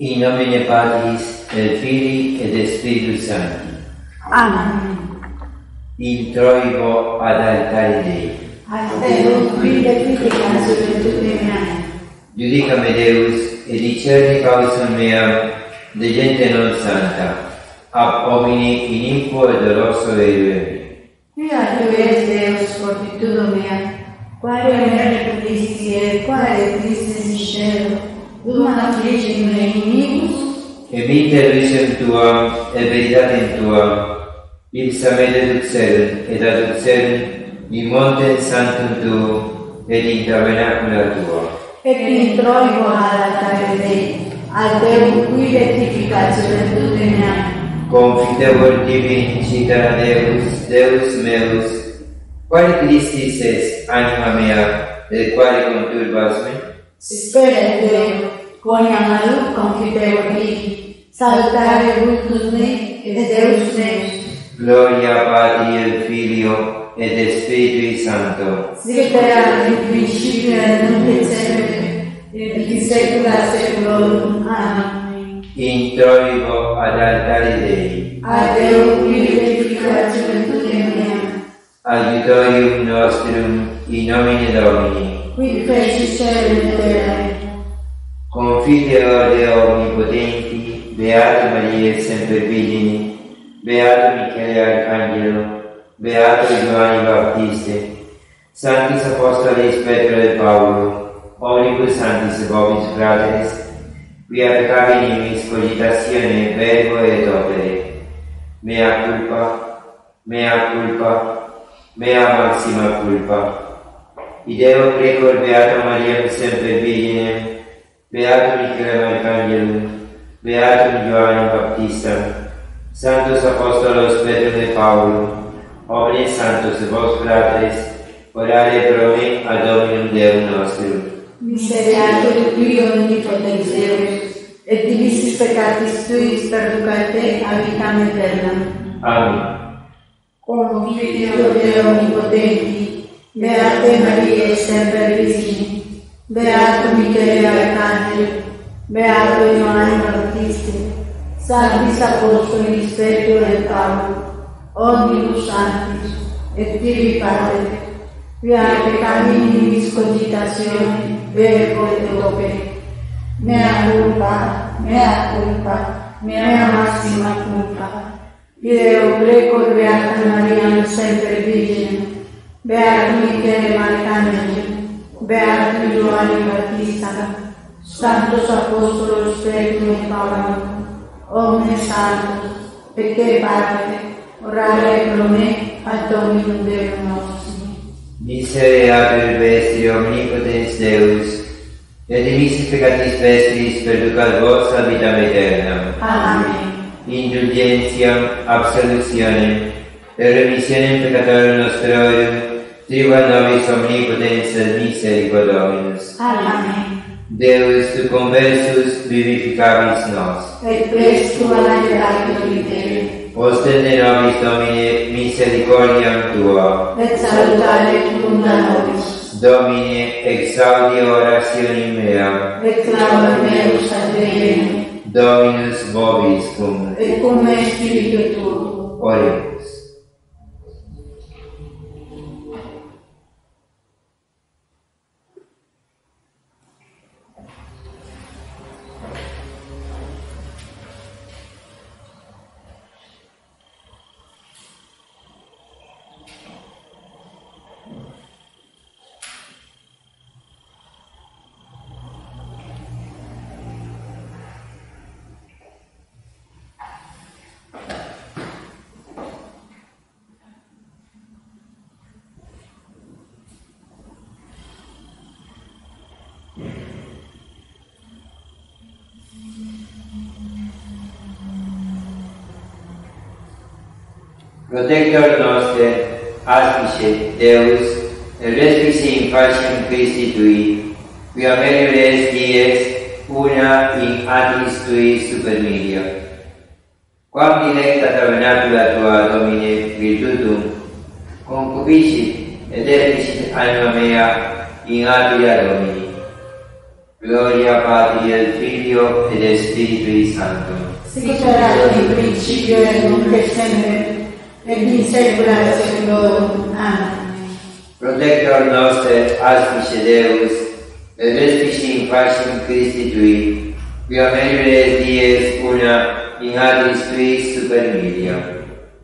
In nomine Patris et Filii et Spiritus Sancti. Amen. Introibo ad altare Dei. A te, qui deficitans virtute meae. Judicame Deus, et discerni causam meam, de gente non santa, ab homini iniquo et doloso eiue. Quia tu es Deus fortitudo mea, quae mere publici et quae Christus in cielo, dum affligit me iniquus, Et miter visum tuam, et veritatem tuam, ipsa me deduxerunt, et adduxerunt in montem sanctum tuum, et in tabernacula tua. et introibo ad altare Dei, a Deum qui rectificatio virtute meae. Confitevor tibi citara Deus, Deus meus, quale Christis es anima mea, et quale conturbas me? Spere Deo, quoniam alut confitevor tibi, salutare vultus me, et Deus meus. Gloria Patri et Filio et Spiritui Sancto. Sic erat in principio et nunc et semper, et in saecula saeculorum. Amen. Introibo ad altare Dei. A Deum qui rectificatio virtute meae, Aiutorium nostrum in nomine Domini. qui feci cielo et terra. Confiteor Deo omnipotenti, Beata Maria semper Virgine, Beato Michele Arcangelo, Beato Giovanni Baptiste, Sanctis Apostolis Petro et Paulo, Omnibus Sanctis Vobis Fratres, quia peccavi nimis cogitatione verbo et opere. Mea culpa, mea culpa, mea maxima culpa. Ideo precor Beata Maria semper Virgine, Beato Michele Arcangelum, Beato Giovanni Baptista, Sanctus Apostolos Petro et Paulo, omnes santos vos fratres, orare pro me ad Dominum Deum nostrum. Misereatur qui omnipotens Deus, et divisis peccatis tuis perducate a vitam aeternam. Amen. Confiteor Deo omnipotenti, Beate Mariae semper Virgine, Beato Michele Arcangelo, Beato Ioanne Baptiste, Sanctis Apostolis Petro et Paulo, Omnibus Sanctis, et tibi Pater, quia peccavi nimis cogitatione, verbo et opere. Mea culpa, mea culpa, mea maxima culpa. Ideo precor Beata Maria semper Virgine, Beato Michele Arcangelo, Beato Giovanni Battista, Sanctos Apostolos Petro et Paulo, omnes santos, pecce Pater, orare pro me ad Dominum Deum nostrum. Misereatur vestri omnipotens Deus, et dimissis peccatis vestris perducat vos ad vitam aeternam. Amen. Indulgentiam, absolutionem, et remissionem peccatorum nostrorum, tribuat nobis omnipotens et misericordia Dominus. Amen. Deus tu conversus vivificabis nos. Et prestu ad aeternum vitere. Ostende nobis Domine misericordiam tua. Et salutare funda nobis. Domine exaudi orationem meam. Et clamor meus ad Deum. Dominus vobiscum. Et cum spiritu tuo. Oremus. Protector noster, aspice Deus, et respice in faciem Christi Tui, quia melior est dies una in atis Tui supermilia. Quam dilecta tabernacula Tua, Domine, virtutum, concupiscit et deficit anima mea in abila Domini. Gloria Patri et Filio et Spiritui Sancto. Sic erat in principio et nunc et semper, et in saecula saeculorum. Amen. Protector noster, auspice Deus, et respice in faciem Christi Tui, quia meliores dies una in agris Tuis super milia.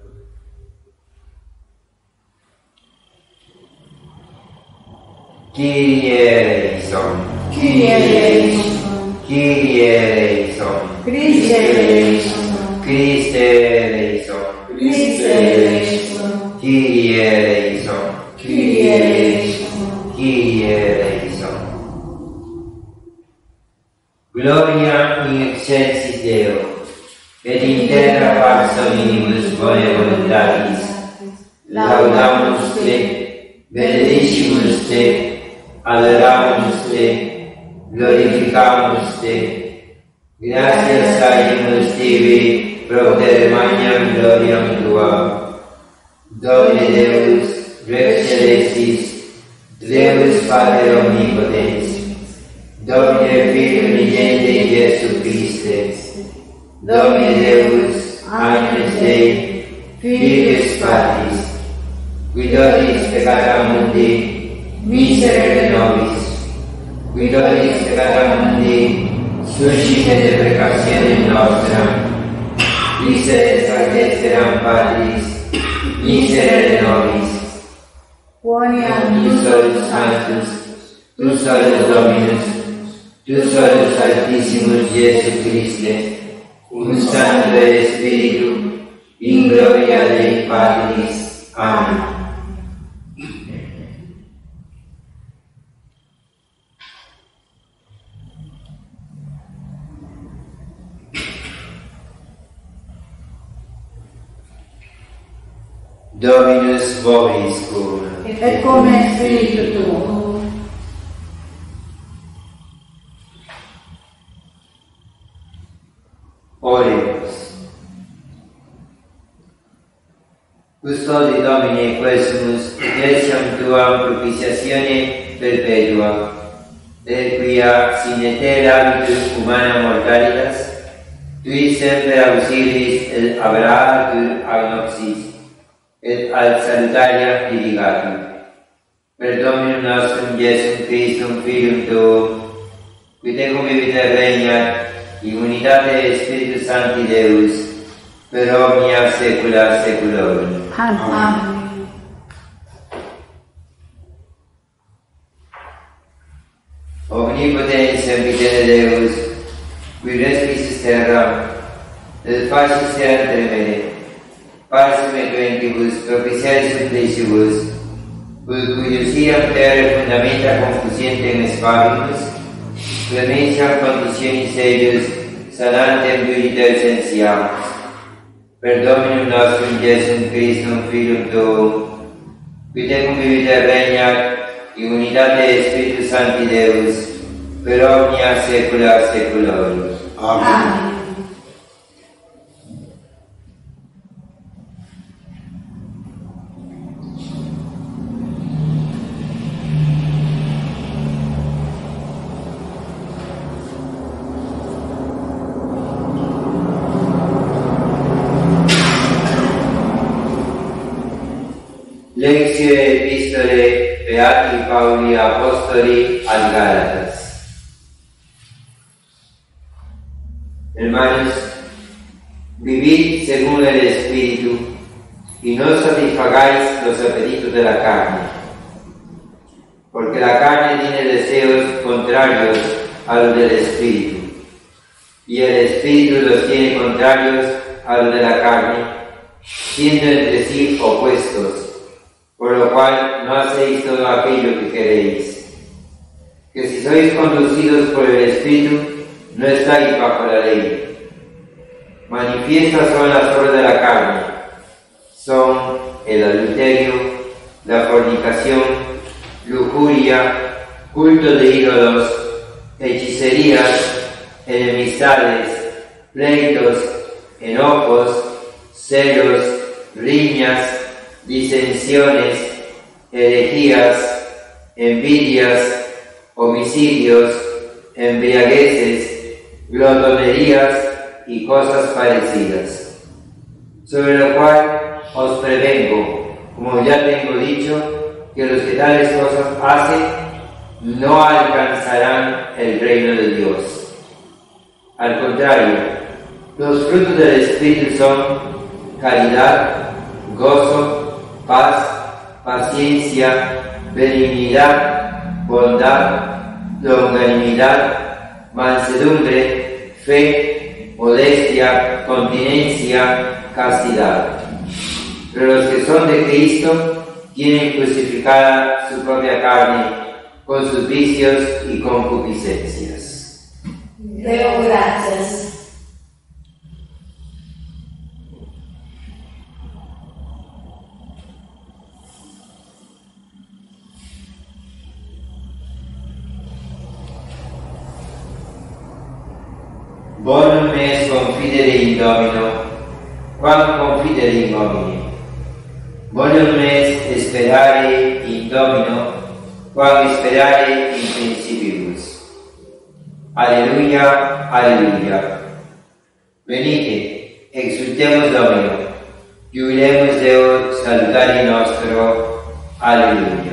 Kyrie eleison. Kyrie eleison. Kyrie eleison. Christe eleison. Christe eleison. Christe eleison. Kyrie eleison. Kyrie eleison. Kyrie eleison. Gloria in excelsis Deo, et in terra pax hominibus bonae voluntatis. Laudamus Te, benedicimus Te, adoramus Te, glorificamus Te. Gratias agimus Tibi, propter magnam gloriam Tua. Domine Deus, Rex Celestis, Deus Pater Omnipotens, Domine Filio Unigente Iesu Christe, Domine Deus, Agnus Dei, Filius Patris, qui donis peccata mundi, miserere nobis, qui donis peccata mundi, suscite deprecationem nostram, miserere sancteram Patris, miserere nobis. Quoniam Tu solus Sanctus, Tu solus Dominus, Tu solus Altissimus Iesu Christe, cum Sancto Spiritu, in gloria Dei Patris. Amen. Dominus vobiscum. et cum spiritu tuo. Oremus. Custodi Domine quesumus ecclesiam Tuam propitiatione perpetua, per quia sine te habitus humana mortalitas, Tui semper auxiliis et abratur agnoxis, et ad salutaria dirigatum. Per Dominum nostrum Iesum Christum Filium Tuum, qui tecum vivit et regnat in unitate Spiritus Sancti Deus, per omnia saecula saeculorum. Amen. Omnipotens sempiterne Deus, qui respicis terram, et facis terram tremere, pars mequentibus propitiae supplicibus, cuius iam terra fundamenta confusientem spavibus, clementiam conditionis eius sanantem puriter sensiamus. Per Dominum nostrum Iesum Christum Filium Tuum, qui tecum vivit et regnat in unitate Spiritus Sancti Deus, per omnia saecula saeculorum. Amen. Lectio Epistolae Beati Pauli Apostoli ad Galatas. Hermanos, vivid según el Espíritu y no satisfagáis los apetitos de la carne, porque la carne tiene deseos contrarios a los del Espíritu, y el Espíritu los tiene contrarios a los de la carne, siendo entre sí opuestos, por lo cual no hacéis todo aquello que queréis. Que si sois conducidos por el Espíritu, no estáis bajo la ley. Manifiestas son las obras de la carne, son el adulterio, la fornicación, lujuria, culto de ídolos, hechicerías, enemistades, pleitos, enojos, celos, riñas, disensiones, herejías, envidias, homicidios, embriagueces, glotonerías y cosas parecidas. Sobre lo cual os prevengo, como ya tengo dicho, que los que tales cosas hacen no alcanzarán el reino de Dios. Al contrario, los frutos del Espíritu son caridad, gozo, paz, paciencia, benignidad, bondad, longanimidad, mansedumbre, fe, modestia, continencia, castidad. Pero los que son de Cristo tienen crucificada su propia carne con sus vicios y concupiscencias. Deo gracias. Bonum est confidere in Domino, quam confidere in homine. Bonum est sperare in Domino, quam sperare in principiibus. Alleluia, alleluia. Venite, exultemos Domino, jubilemus Deo salutari nostro. Alleluia.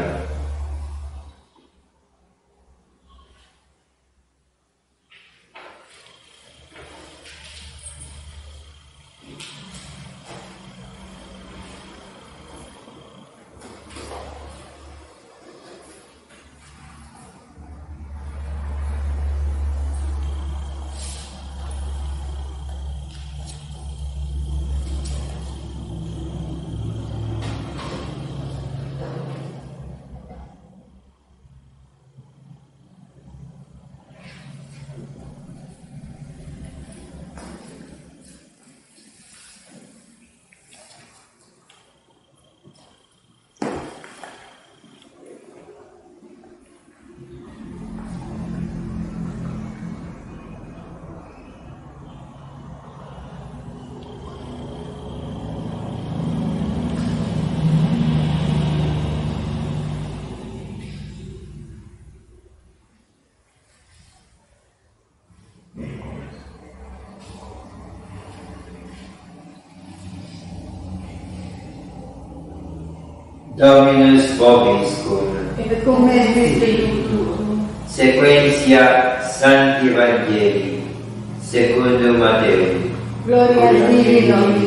Dominus vobiscum. Et cum spiritu tuo. Sequentia Sancti Evangelii secundum Mateo. Gloria a Dei Domini.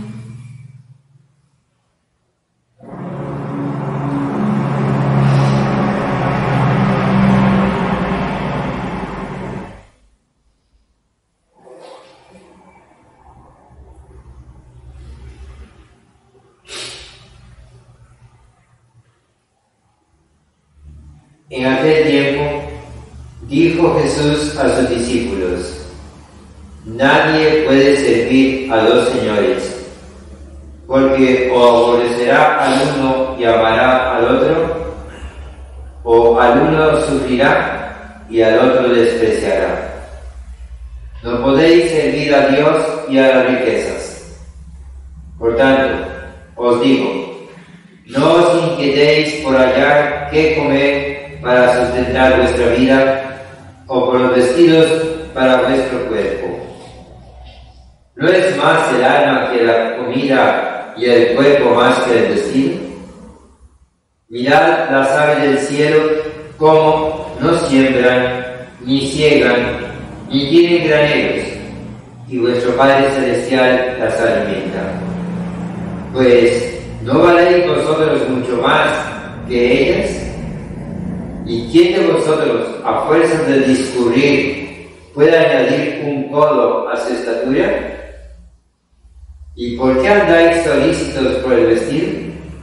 En aquel tiempo dijo Jesús a sus discípulos: nadie puede servir a dos señores, porque o aborrecerá al uno y amará al otro, o al uno sufrirá y al otro despreciará. No podéis servir a Dios y a las riquezas. Por tanto, os digo, no os inquietéis por hallar qué comer para sustentar vuestra vida, o por los vestidos para vuestro cuerpo. ¿No es más el alma que la comida y el cuerpo más que el vestido? Mirad las aves del cielo, cómo no siembran, ni ciegan, ni tienen graneros, y vuestro Padre Celestial las alimenta. Pues, ¿no valéis vosotros mucho más que ellas? ¿Y quién de vosotros, a fuerza de discurrir, puede añadir un codo a su estatura? ¿Y por qué andáis solícitos por el vestido?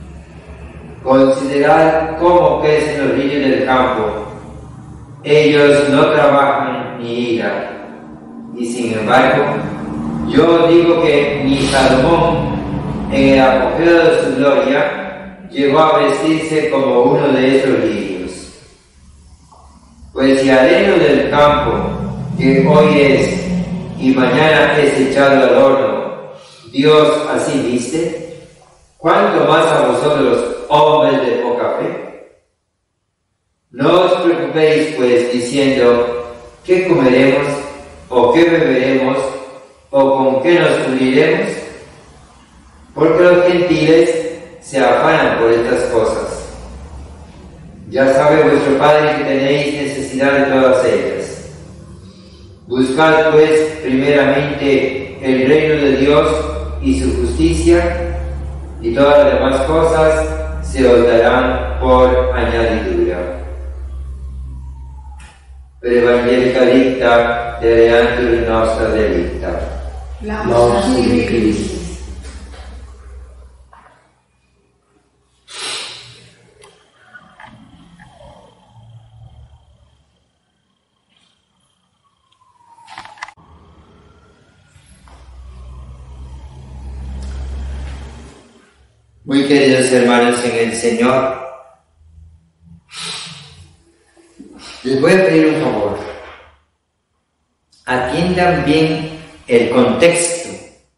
Considerad cómo crecen los lirios del campo. Ellos no trabajan ni hilan. Y sin embargo, yo digo que ni Salomón, en el apogeo de su gloria, llegó a vestirse como uno de esos lirios. Pues si al heno del campo, que hoy es y mañana es echado al horno, Dios así viste, ¿cuánto más a vosotros, hombres de poca fe? No os preocupéis pues diciendo, ¿qué comeremos? ¿O qué beberemos? ¿O con qué nos cubriremos? Porque los gentiles se afanan por estas cosas. Ya sabe vuestro Padre que tenéis necesidad de todas ellas. Buscad pues primeramente el reino de Dios y su justicia, y todas las demás cosas se os darán por añadidura. Per Evangelica dicta delle anche nostra delicta. Lauda sibi Christus. Muy queridos hermanos en el Señor, les voy a pedir un favor. Atiendan bien el contexto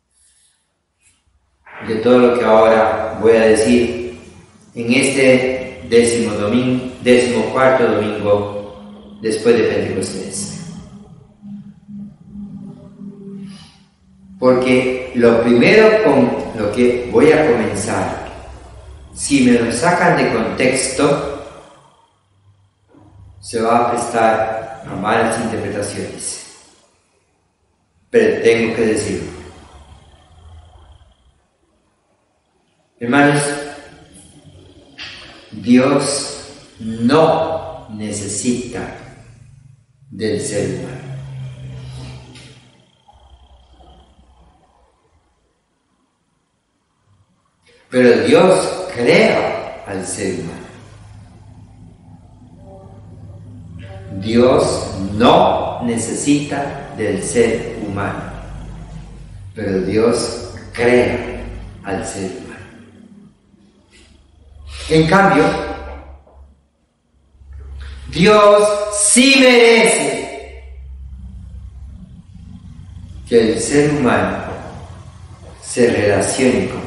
de todo lo que ahora voy a decir en este 14º domingo después de Pentecostés. Porque lo primero con lo que voy a comenzar, si me lo sacan de contexto, se va a prestar a malas interpretaciones. Pero tengo que decirlo. Hermanos, Dios no necesita del ser humano. Pero Dios crea al ser humano. Dios no necesita del ser humano, pero Dios crea al ser humano. En cambio, Dios sí merece que el ser humano se relacione con él.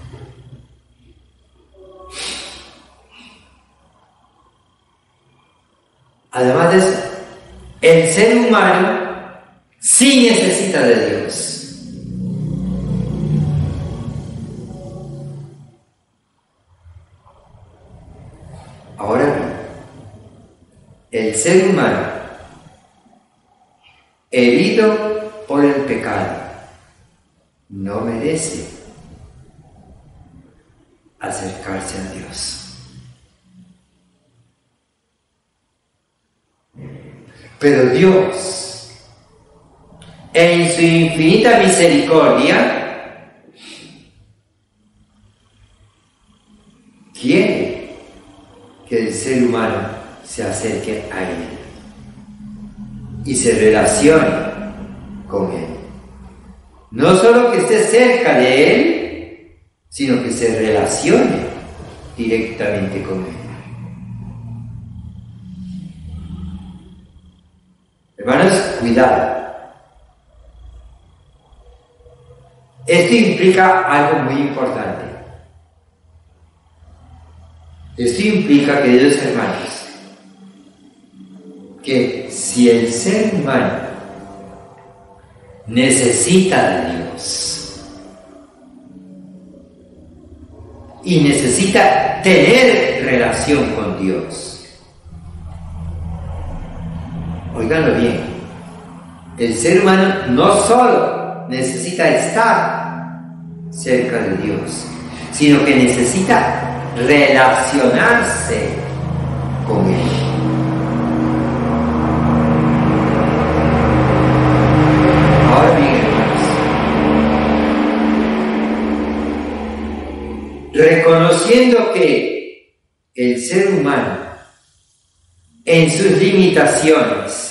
Además de eso, el ser humano sí necesita de Dios. Ahora bien, el ser humano, herido por el pecado, no merece acercarse a Dios. Pero Dios, en su infinita misericordia, quiere que el ser humano se acerque a Él y se relacione con Él. No solo que esté cerca de Él, sino que se relacione directamente con Él. Hermanos, cuidado. Esto implica algo muy importante. Esto implica, queridos hermanos, que si el ser humano necesita de Dios y necesita tener relación con Dios, oiganlo bien, el ser humano no solo necesita estar cerca de Dios, sino que necesita relacionarse con Él. Ahora bien, hermanos, reconociendo que el ser humano en sus limitaciones,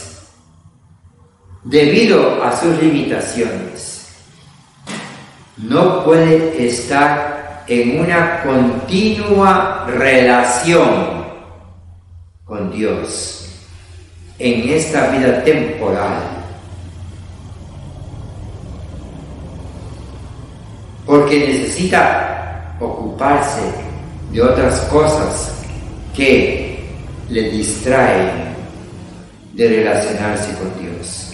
debido a sus limitaciones, no puede estar en una continua relación con Dios en esta vida temporal. Porque necesita ocuparse de otras cosas que le distraen de relacionarse con Dios.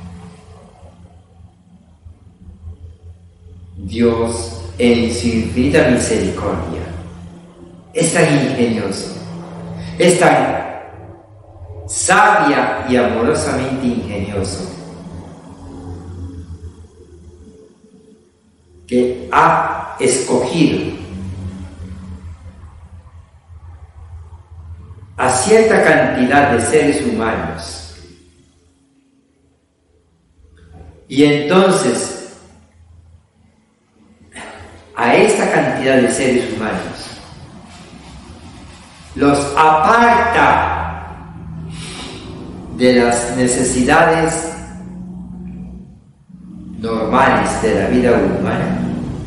Dios, en su infinita misericordia, es tan ingenioso, es tan sabia y amorosamente ingenioso, que ha escogido a cierta cantidad de seres humanos, y entonces a esta cantidad de seres humanos los aparta de las necesidades normales de la vida humana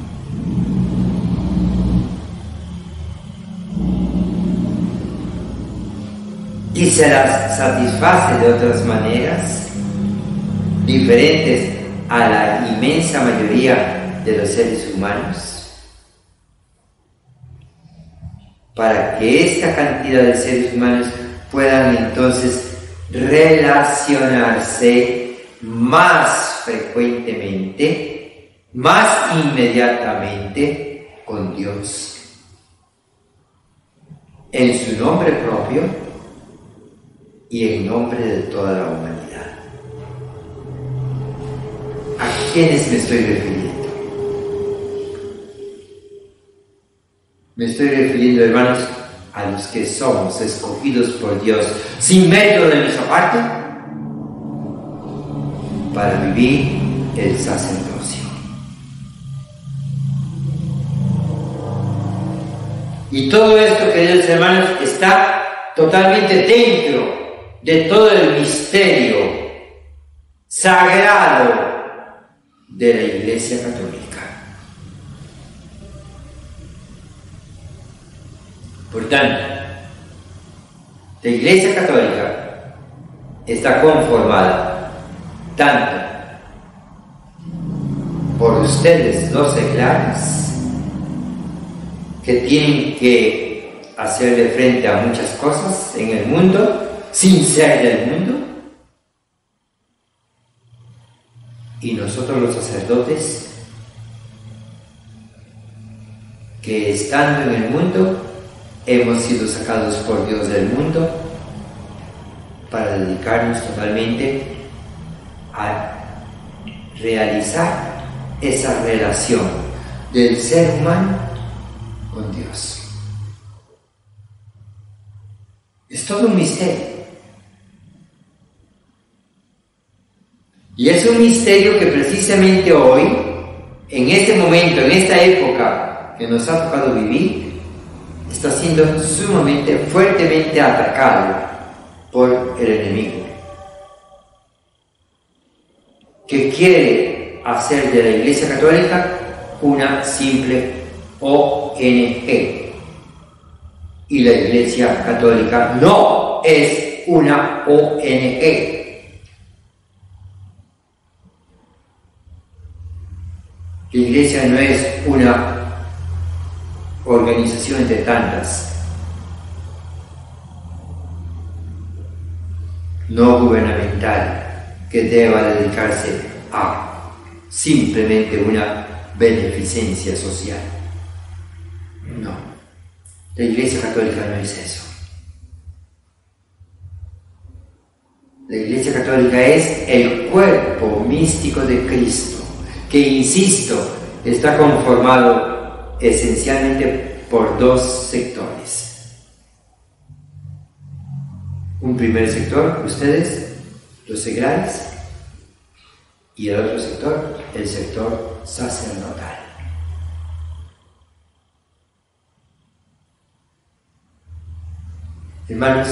y se las satisface de otras maneras diferentes a la inmensa mayoría de los seres humanos, para que esta cantidad de seres humanos puedan entonces relacionarse más frecuentemente, más inmediatamente con Dios, en su nombre propio y en nombre de toda la humanidad. ¿A quiénes me estoy refiriendo? Me estoy refiriendo, hermanos, a los que somos escogidos por Dios sin mérito de nuestra parte para vivir el sacerdocio. Y todo esto, queridos hermanos, está totalmente dentro de todo el misterio sagrado de la Iglesia Católica. Por tanto, la Iglesia Católica está conformada tanto por ustedes, los seglares, que tienen que hacerle frente a muchas cosas en el mundo sin ser del mundo, y nosotros los sacerdotes, que estando en el mundo hemos sido sacados por Dios del mundo para dedicarnos totalmente a realizar esa relación del ser humano con Dios. Es todo un misterio. Y es un misterio que precisamente hoy, en este momento, en esta época que nos ha tocado vivir, está siendo sumamente, fuertemente atacado por el enemigo, que quiere hacer de la Iglesia Católica una simple ONG. Y la Iglesia Católica no es una ONG. La Iglesia no es una organización de tantas, no gubernamental, que deba dedicarse a simplemente una beneficencia social. No, la Iglesia Católica no es eso. La Iglesia Católica es el cuerpo místico de Cristo, que, insisto, está conformado esencialmente por dos sectores. Un primer sector, ustedes, los seglares, y el otro sector, el sector sacerdotal. Hermanos,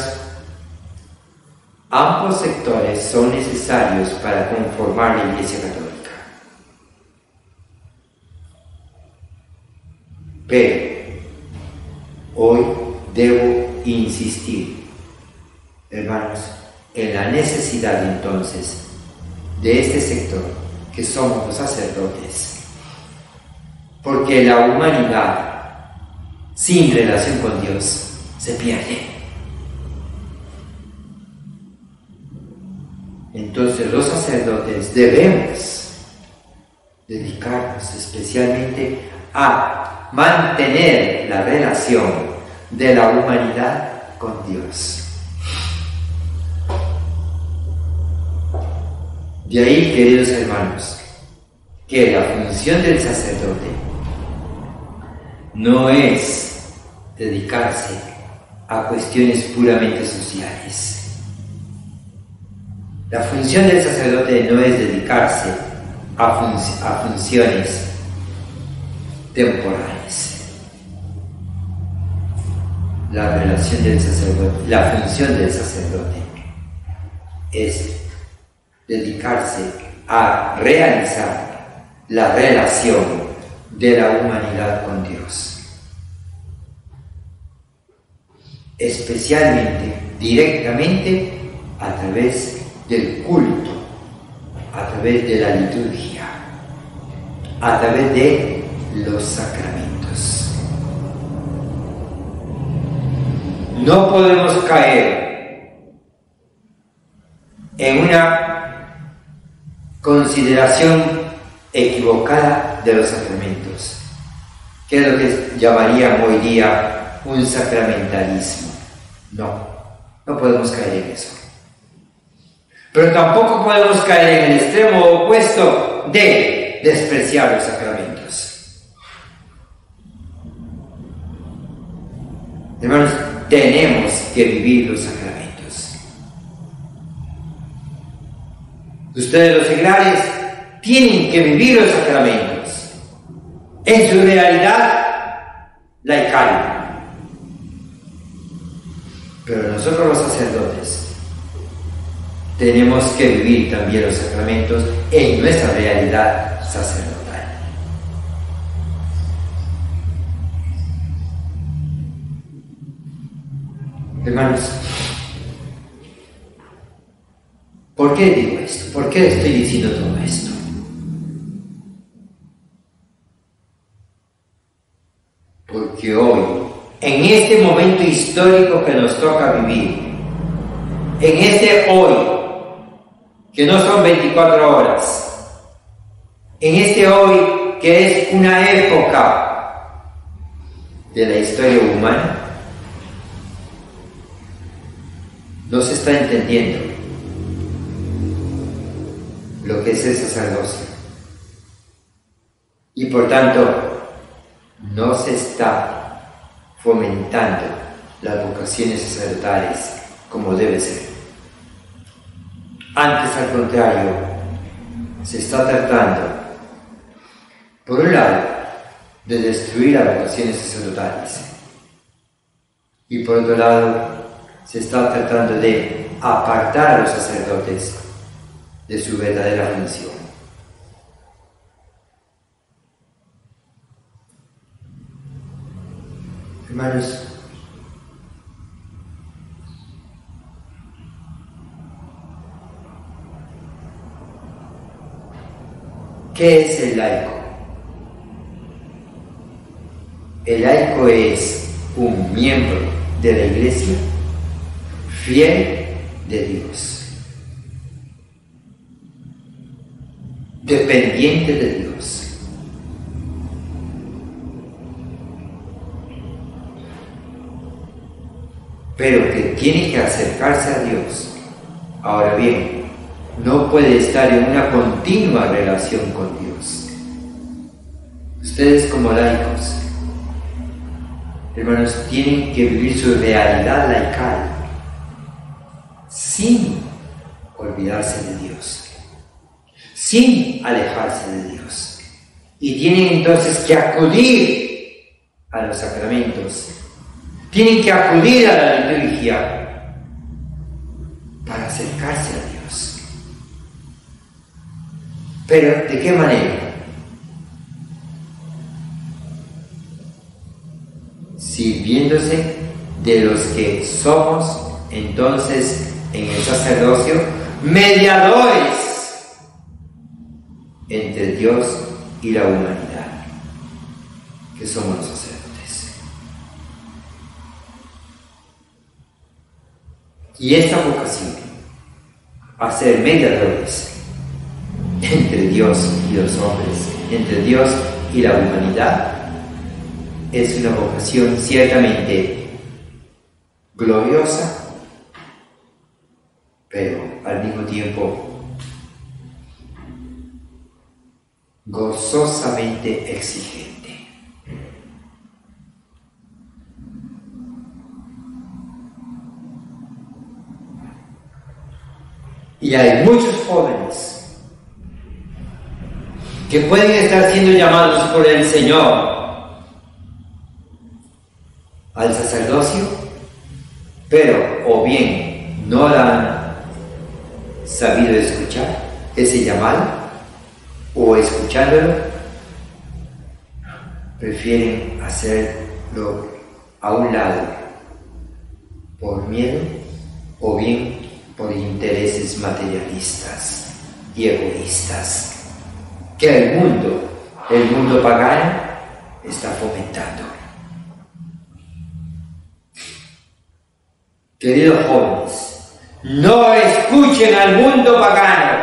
ambos sectores son necesarios para conformar la Iglesia Católica. Pero hoy debo insistir, hermanos, en la necesidad entonces de este sector, que somos los sacerdotes, porque la humanidad sin relación con Dios se pierde. Entonces los sacerdotes debemos dedicarnos especialmente a mantener la relación de la humanidad con Dios. De ahí, queridos hermanos, que la función del sacerdote no es dedicarse a cuestiones puramente sociales. La función del sacerdote no es dedicarse a funciones temporales. La función del sacerdote es dedicarse a realizar la relación de la humanidad con Dios, especialmente, directamente, a través del culto, a través de la liturgia, a través de los sacramentos. No podemos caer en una consideración equivocada de los sacramentos, que es lo que llamaríamos hoy día un sacramentalismo. No podemos caer en eso. Pero tampoco podemos caer en el extremo opuesto de despreciar los sacramentos. Hermanos, tenemos que vivir los sacramentos. Ustedes, los seglares, tienen que vivir los sacramentos en su realidad laical. Pero nosotros, los sacerdotes, tenemos que vivir también los sacramentos en nuestra realidad sacerdotal. Hermanos, ¿por qué digo esto? ¿Por qué estoy diciendo todo esto? Porque hoy, en este momento histórico que nos toca vivir, en este hoy, que no son 24 horas, en este hoy que es una época de la historia humana, no se está entendiendo lo que es el sacerdocio. Y por tanto, no se está fomentando las vocaciones sacerdotales como debe ser. Antes, al contrario, se está tratando, por un lado, de destruir las vocaciones sacerdotales, y por otro lado, se está tratando de apartar a los sacerdotes de su verdadera función. Hermanos, ¿qué es el laico? El laico es un miembro de la Iglesia fiel de Dios, dependiente de Dios, pero que tiene que acercarse a Dios. Ahora bien, no puede estar en una continua relación con Dios. Ustedes, como laicos, hermanos, tienen que vivir su realidad laical sin olvidarse de Dios, sin alejarse de Dios, y tienen entonces que acudir a los sacramentos, tienen que acudir a la liturgia para acercarse a Dios. Pero, ¿de qué manera? Sirviéndose de los que somos entonces en el sacerdocio mediadores entre Dios y la humanidad, que somos los sacerdotes. Y esta vocación a ser mediadores entre Dios y los hombres, entre Dios y la humanidad, es una vocación ciertamente gloriosa, pero al mismo tiempo gozosamente exigente. Y hay muchos jóvenes que pueden estar siendo llamados por el Señor al sacerdocio, pero o bien no han sabido escuchar ese llamado, o escuchándolo prefieren hacerlo a un lado por miedo o bien por intereses materialistas y egoístas que el mundo pagano está fomentando. Queridos jóvenes, no escuchen al mundo pagano.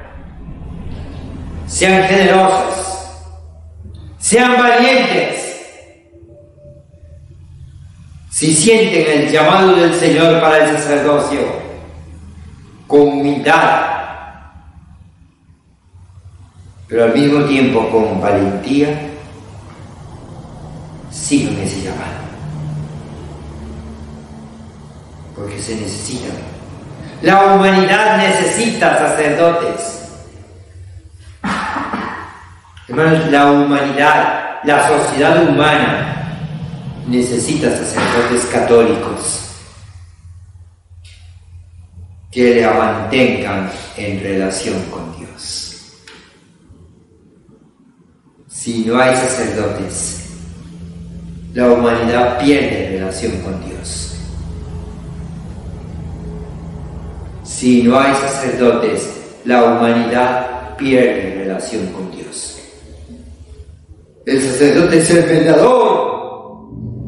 Sean generosos, sean valientes. Si sienten el llamado del Señor para el sacerdocio, con humildad, pero al mismo tiempo con valentía, sigan ese llamado, porque se necesitan. La humanidad necesita sacerdotes. Hermanos, la humanidad, la sociedad humana necesita sacerdotes católicos que le mantengan en relación con Dios. Si no hay sacerdotes, la humanidad pierde relación con Dios. Si no hay sacerdotes, la humanidad pierde relación con Dios. El sacerdote es el mediador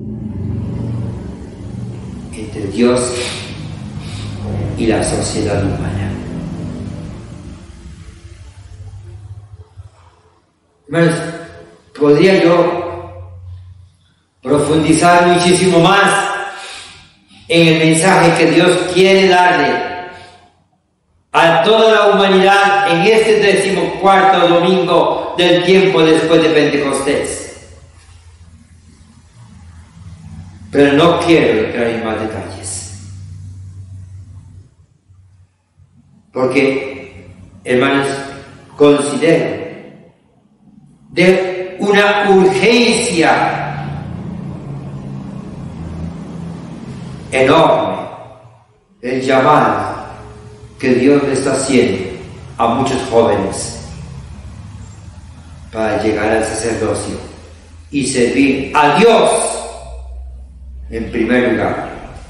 entre Dios y la sociedad humana. Hermanos, podría yo profundizar muchísimo más en el mensaje que Dios quiere darle a toda la humanidad en este 14º domingo del tiempo después de Pentecostés. Pero no quiero entrar en más detalles. Porque, hermanos, considero de una urgencia enorme el llamado que Dios le está haciendo a muchos jóvenes para llegar al sacerdocio y servir a Dios en primer lugar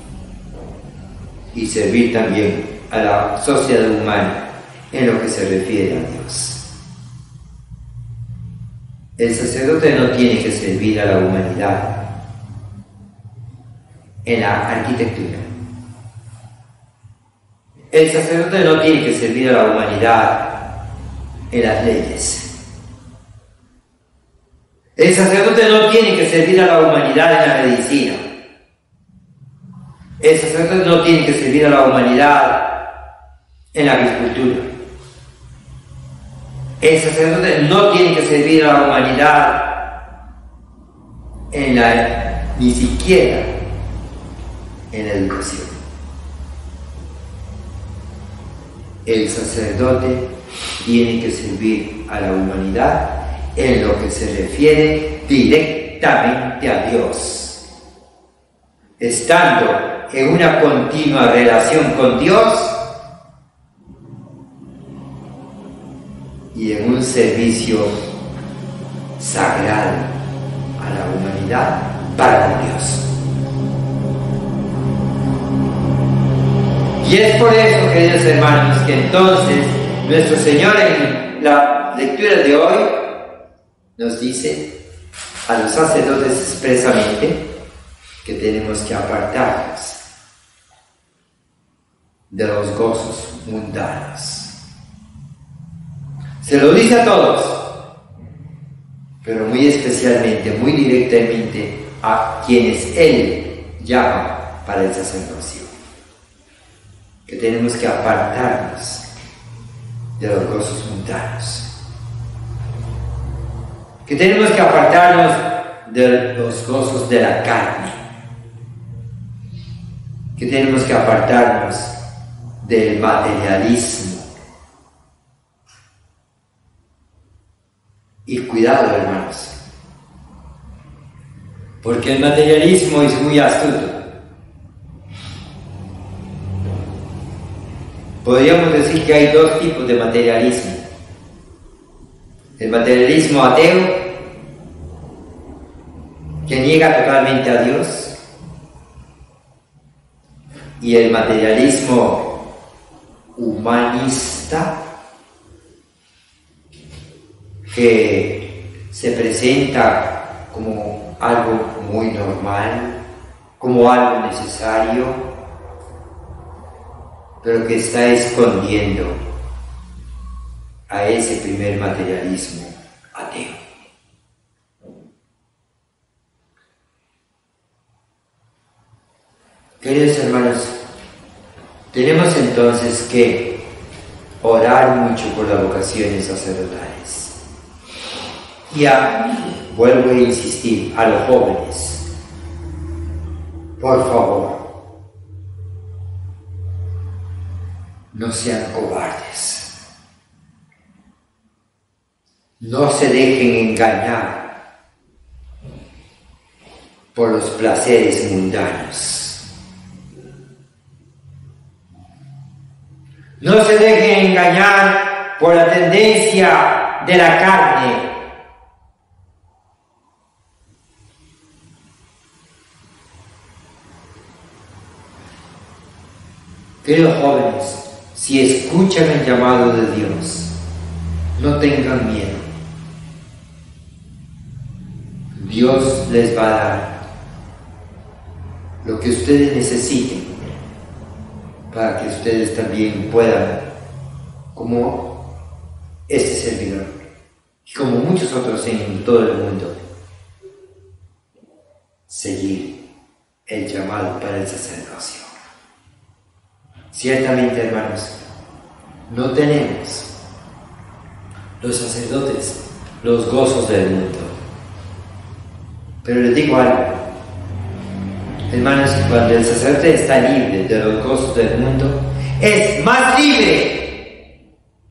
y servir también a la sociedad humana en lo que se refiere a Dios. El sacerdote no tiene que servir a la humanidad en la arquitectura. El sacerdote no tiene que servir a la humanidad en las leyes. El sacerdote no tiene que servir a la humanidad en la medicina. El sacerdote no tiene que servir a la humanidad en la agricultura. El sacerdote no tiene que servir a la humanidad ni siquiera en la educación. El sacerdote tiene que servir a la humanidad en lo que se refiere directamente a Dios, estando en una continua relación con Dios y en un servicio sagrado a la humanidad para Dios. Y es por eso, queridos hermanos, que entonces nuestro Señor en la lectura de hoy nos dice a los sacerdotes expresamente que tenemos que apartarnos de los gozos mundanos. Se lo dice a todos, pero muy especialmente, muy directamente a quienes Él llama para el sacerdocio. Que tenemos que apartarnos de los gozos mundanos. Que tenemos que apartarnos de los gozos de la carne. Que tenemos que apartarnos del materialismo. Y cuidado, hermanos, porque el materialismo es muy astuto. Podríamos decir que hay dos tipos de materialismo. El materialismo ateo, que niega totalmente a Dios, y el materialismo humanista, que se presenta como algo muy normal, como algo necesario, pero que está escondiendo a ese primer materialismo ateo. Queridos hermanos, tenemos entonces que orar mucho por las vocaciones sacerdotales. Vuelvo a insistir a los jóvenes, por favor, no sean cobardes, no se dejen engañar por los placeres mundanos, no se dejen engañar por la tendencia de la carne. Queridos jóvenes, si escuchan el llamado de Dios, no tengan miedo. Dios les va a dar lo que ustedes necesiten para que ustedes también puedan, como este servidor y como muchos otros en todo el mundo, seguir el llamado para el sacerdocio. Ciertamente, hermanos, no tenemos los sacerdotes los gozos del mundo. Pero les digo algo, hermanos, cuando el sacerdote está libre de los gozos del mundo, es más libre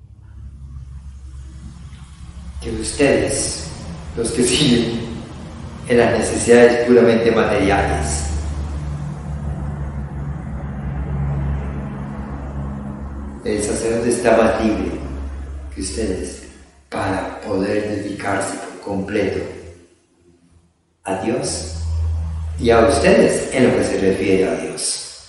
que ustedes, los que siguen en las necesidades puramente materiales. El sacerdote está más libre que ustedes para poder dedicarse por completo a Dios y a ustedes en lo que se refiere a Dios.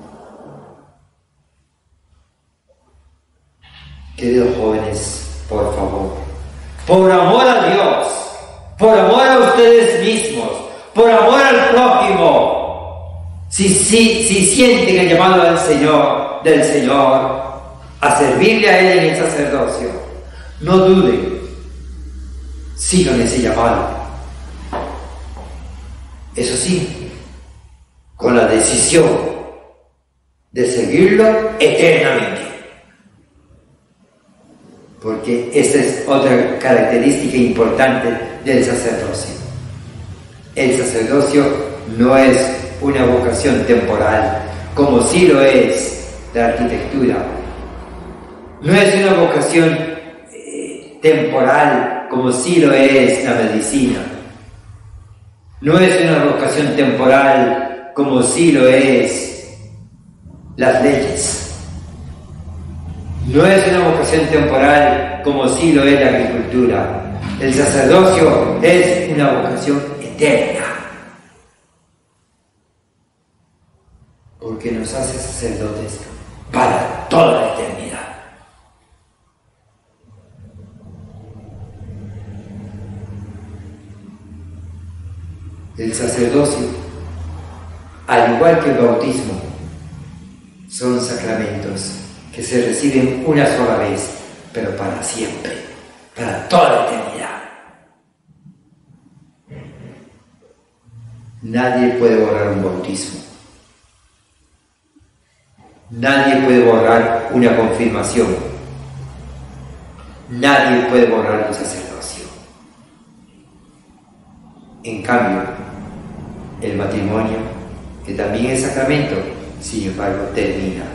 Queridos jóvenes, por favor, por amor a Dios, por amor a ustedes mismos, por amor al prójimo, si sienten el llamado del Señor, a servirle a Él en el sacerdocio, no duden, sigan ese llamado. Eso sí, con la decisión de seguirlo eternamente. Porque esa es otra característica importante del sacerdocio. El sacerdocio no es una vocación temporal, como sí lo es la arquitectura. No es una vocación temporal, como sí lo es la medicina. No es una vocación temporal, como sí lo es las leyes. No es una vocación temporal, como sí lo es la agricultura. El sacerdocio es una vocación eterna, porque nos hace sacerdotes para toda la eternidad. El sacerdocio, al igual que el bautismo, son sacramentos que se reciben una sola vez, pero para siempre, para toda la eternidad. Nadie puede borrar un bautismo. Nadie puede borrar una confirmación. Nadie puede borrar un sacerdocio. En cambio, el matrimonio, que también es sacramento, sin embargo, termina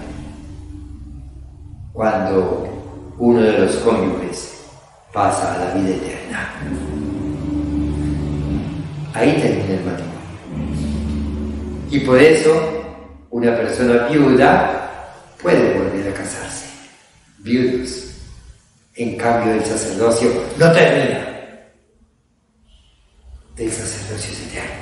cuando uno de los cónyuges pasa a la vida eterna. Ahí termina el matrimonio. Y por eso, una persona viuda puede volver a casarse. Viudos. En cambio, el sacerdocio no termina. El sacerdocio es eterno.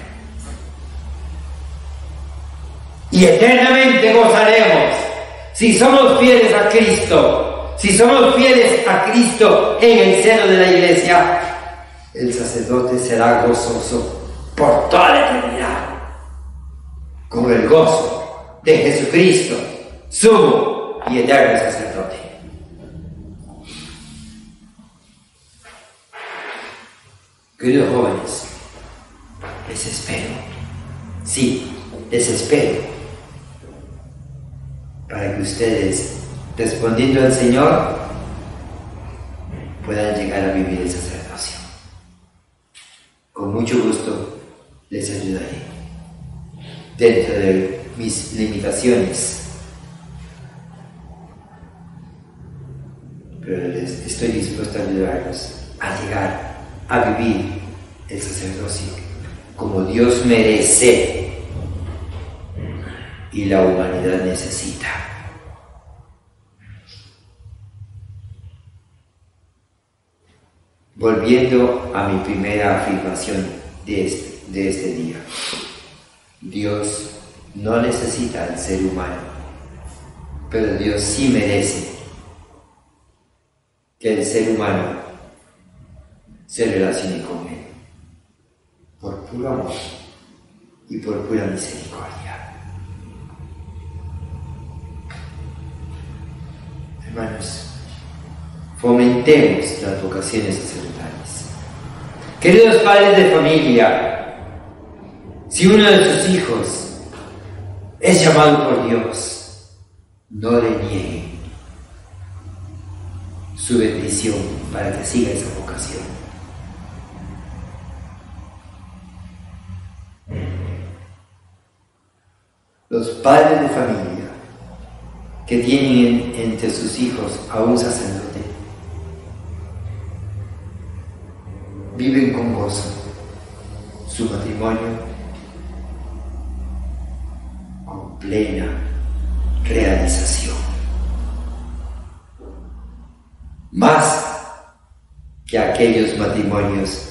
Y eternamente gozaremos si somos fieles a Cristo. Si somos fieles a Cristo en el seno de la Iglesia, el sacerdote será gozoso por toda la eternidad, con el gozo de Jesucristo, sumo y eterno sacerdote. Queridos jóvenes, les espero, sí, les espero, para que ustedes, respondiendo al Señor, puedan llegar a vivir el sacerdocio. Con mucho gusto les ayudaré, dentro de mis limitaciones, pero estoy dispuesto a ayudarlos a llegar a vivir el sacerdocio como Dios merece y la humanidad necesita. Volviendo a mi primera afirmación de este día, Dios no necesita al ser humano, pero Dios sí merece que el ser humano se relacione con Él, por puro amor y por pura misericordia. Hermanos, fomentemos las vocaciones sacerdotales. Queridos padres de familia, si uno de sus hijos es llamado por Dios, no le nieguen su bendición para que siga esa vocación. Los padres de familia que tienen entre sus hijos a un sacerdote viven con gozo su matrimonio con plena realización. Más que aquellos matrimonios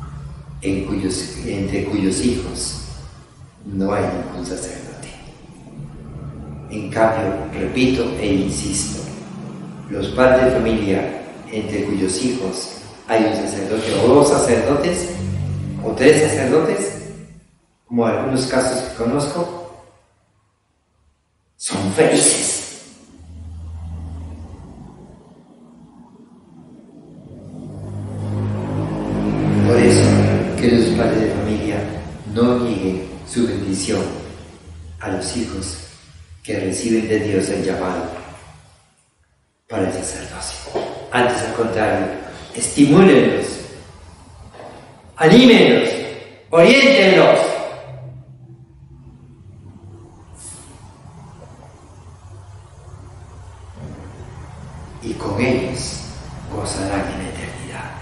entre cuyos hijos no hay ningún sacerdote. En cambio, repito e insisto, los padres de familia entre cuyos hijos hay un sacerdote o dos sacerdotes o tres sacerdotes, como algunos casos que conozco, son felices. Por eso, que los padres de familia no nieguen su bendición a los hijos que reciben de Dios el llamado para el sacerdocio. Antes, al contrario, estimúlenlos, anímenlos, oriéntenlos. Y con ellos gozarán en la eternidad.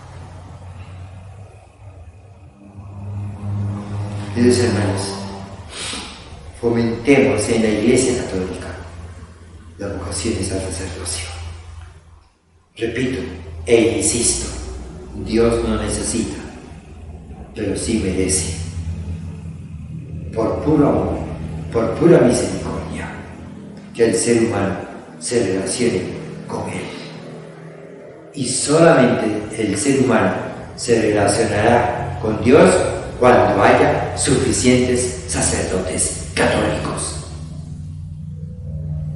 Queridos hermanos, fomentemos en la Iglesia Católica las vocaciones al sacerdocio. Repito e insisto, Dios no necesita, pero sí merece, por puro amor, por pura misericordia, que el ser humano se relacione con Él. Y solamente el ser humano se relacionará con Dios cuando haya suficientes sacerdotes católicos.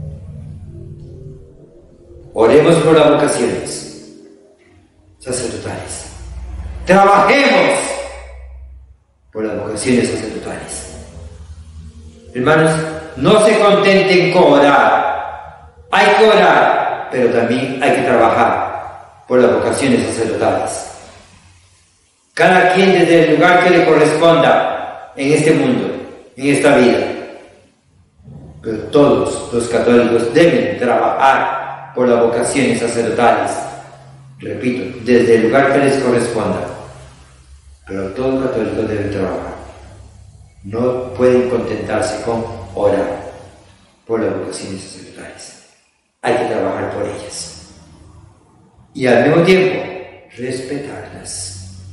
Oremos por las vocaciones sacerdotales. Trabajemos por las vocaciones sacerdotales. Hermanos, no se contenten con orar. Hay que orar, pero también hay que trabajar por las vocaciones sacerdotales. Cada quien desde el lugar que le corresponda en este mundo, en esta vida. Pero todos los católicos deben trabajar por las vocaciones sacerdotales. Repito, desde el lugar que les corresponda. Pero todos los católicos deben trabajar. No pueden contentarse con orar por las vocaciones sacerdotales. Hay que trabajar por ellas. Y al mismo tiempo, respetarlas.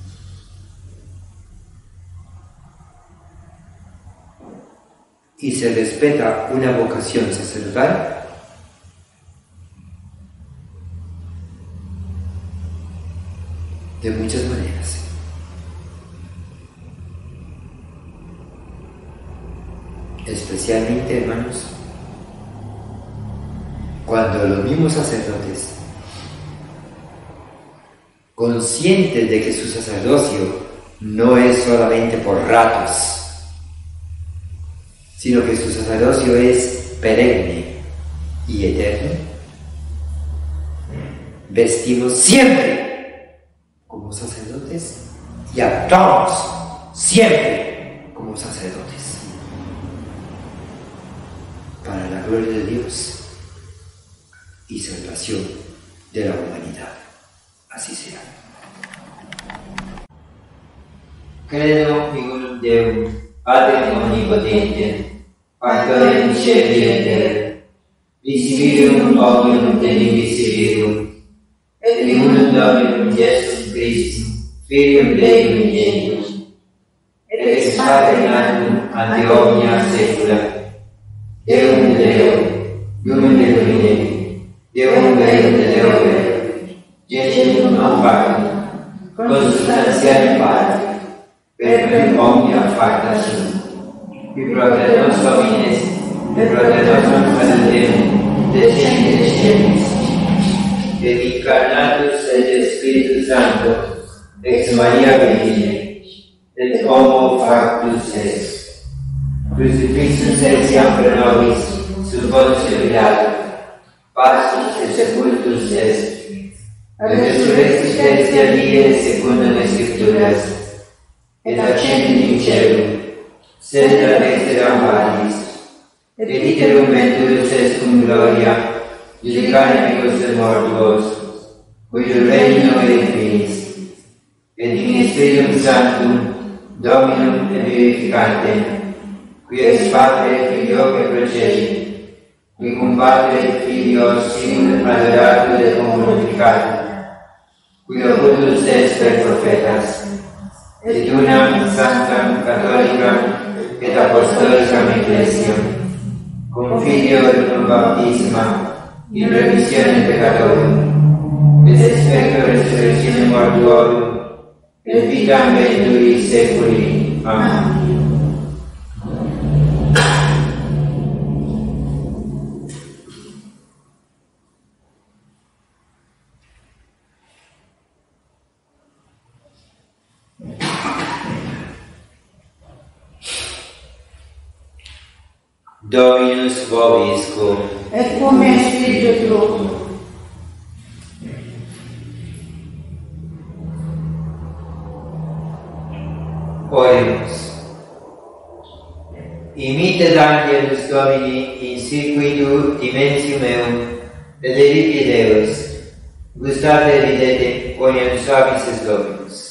Y se respeta una vocación sacerdotal de muchas maneras. Especialmente, hermanos, cuando los mismos sacerdotes, conscientes de que su sacerdocio no es solamente por ratos, sino que su sacerdocio es perenne y eterno, vestimos siempre como sacerdotes y actuamos siempre como sacerdotes para la gloria de Dios y salvación de la humanidad. Así sea. Credo in unum Deum, Patrem omnipotentem, Factorem caeli et terrae, visibilum omnium et invisibilum, et in unum Dominum Iesum Christum, Filium Dei unigenitum, et ex Pater natum ante omnia saecula, Deum de Deo, Deum de Domine, Deum Deum de Deo Vero, genitum non factum, consubstantialem Patri, per omnia facta sunt. Qui proter nos Domines, et proter nostrum Salutem, descendi de celis, et incarnatus et Spiritus Sancto, ex Maria Virgine, et homo factus est. Crucifixus etiam pro nobis, sub Pontio Pilato, passus et sepultus est, et resurrectis tertia die secundum Scripturas, et ascendit in caelum, sed exteram vadis, et iterum venturus est cum gloria, judicare amicus et mortuos, cuius regno et infinis, et in Spiritum Sanctum, Dominum et vivificantem, qui ex Patre et Filio et procedit, qui cum Patre et Filio sicut adoratur et glorificatur, qui ocultus est per prophetas, et unam sanctam catholicam et apostolicam ecclesiam, cum Filio et cum baptisma, in remissione peccatorum, et specto resurrectione mortuorum, et vitam venturi seculi. Amen. Dominus vobiscum, et cum spiritu tuo. Oremus. Imitet angelus Domini in circuitu dimensium eum, et relicti Deus, gustate et ridete, quoniam suavis est Dominus.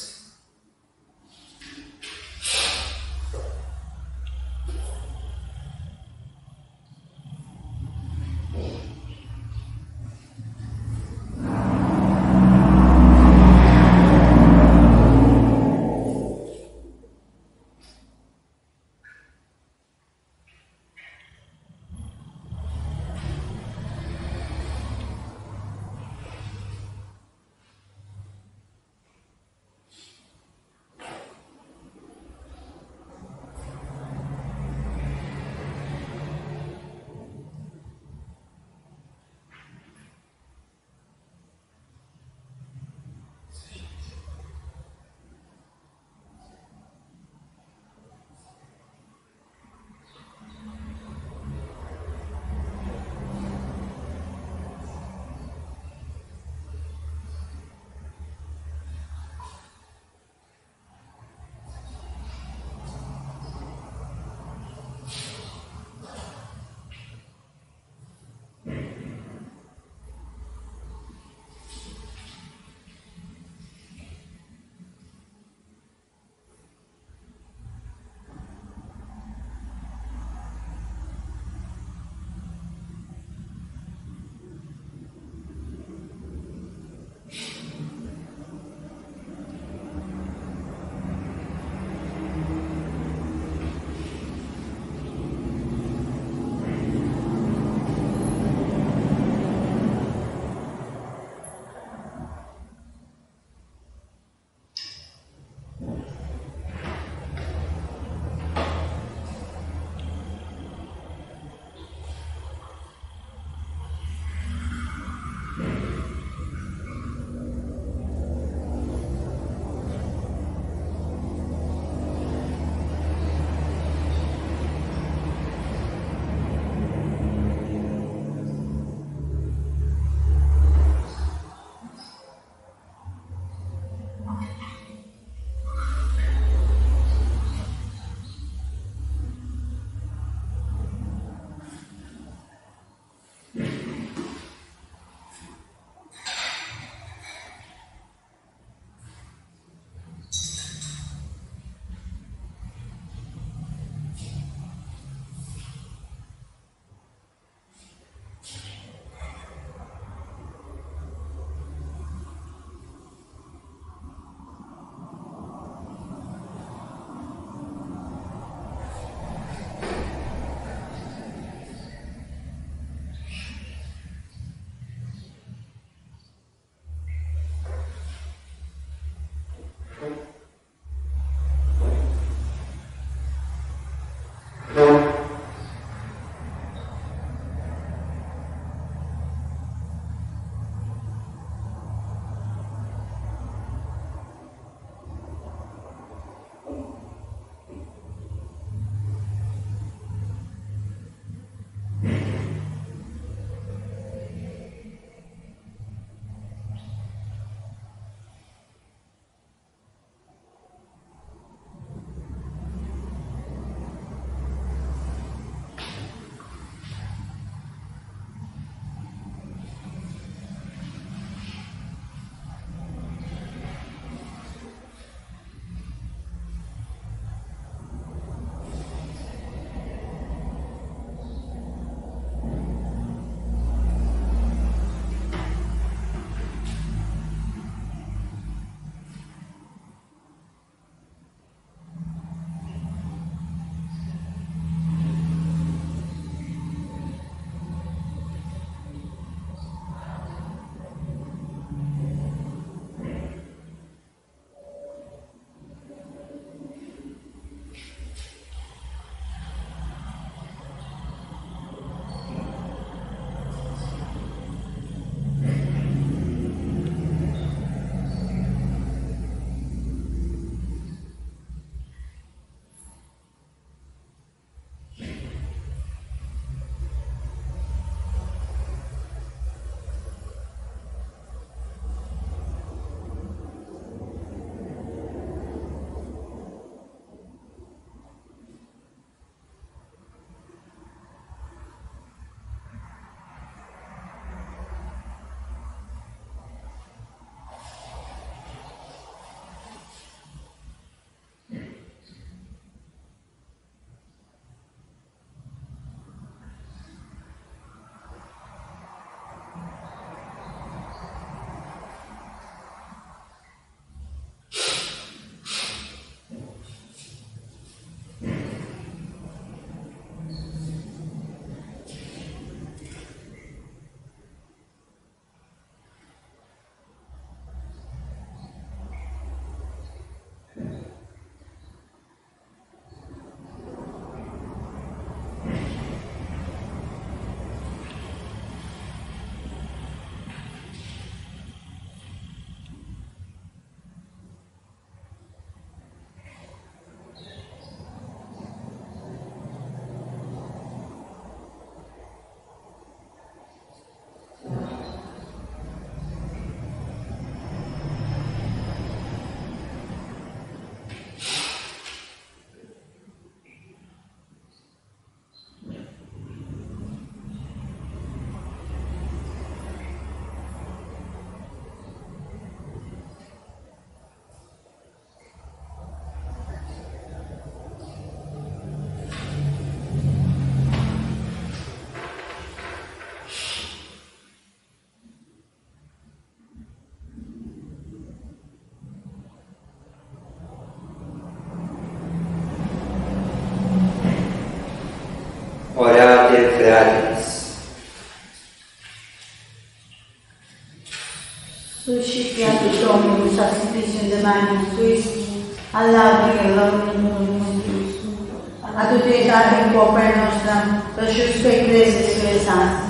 gratiis. Suscipiatus Dominus sacrificium de manibus tuis, ad laudem Dominum tuis, ad utilitate pauper nostram, per Ecclesiae suae sancti.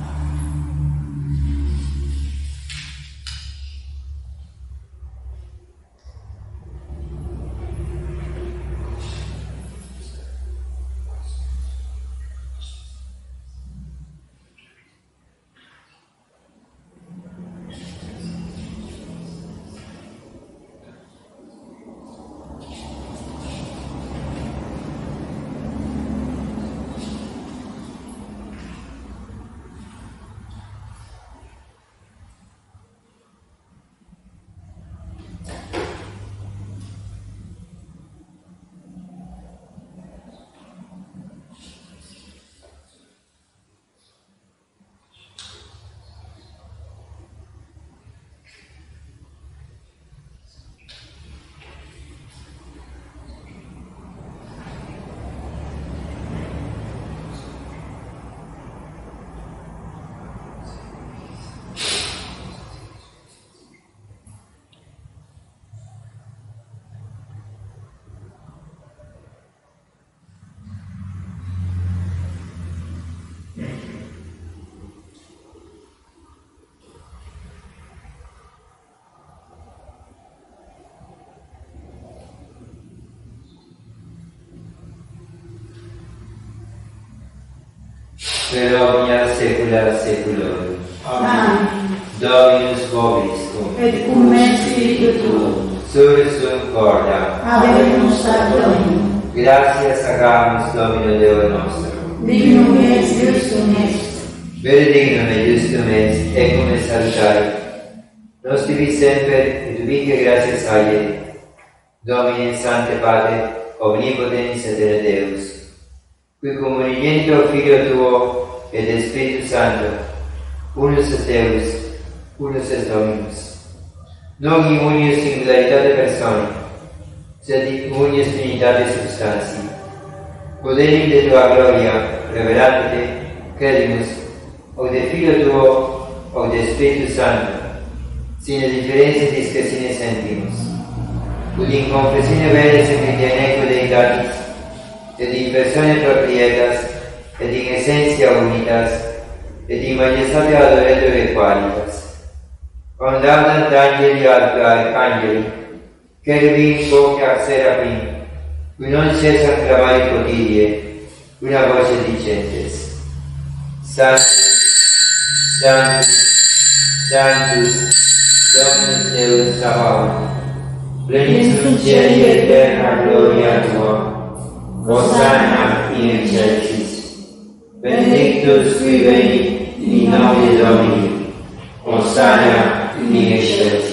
Per omnia saecula saeculorum. Amen. Dominus vobiscum. Et cum spiritu tuo. Sursum corda. Habemus ad Dominum. Gratias agamus Domino Deo nostro. Dignum et justum est. Vere dignum et justum est, ecum et salutare. Nos tibi semper, et ubique gratias aie. Domine Sancte Pater, omnipotens et Deus, qui comunigento Filio Tuo et Spiritus Sancto, unus est Deus, unus est Dominus. Non in unius singularitate personae, sed in unius trinitate substantiae. Poderim de Tua gloria, revelate Te, credimus, o de Filio Tuo, o de Spiritus Sancto, sine differentis que sine sentimus. Ut in confessione veris et in Deitatis, et in persone proprietas, et in essentia unitas, et in majestate adoretore qualitas. Condamnant angeli ad arcangeli, cherubim quoque seraphim, qui non cessant clamare quotidie, una voce dicentes: Sanctus, Sanctus, Sanctus, Dominus Deus Sabaoth, plenus in cieli et terra gloria Tua. Hosanna in excelsis. Benedictus qui venit in nomine Domini. Hosanna in excelsis.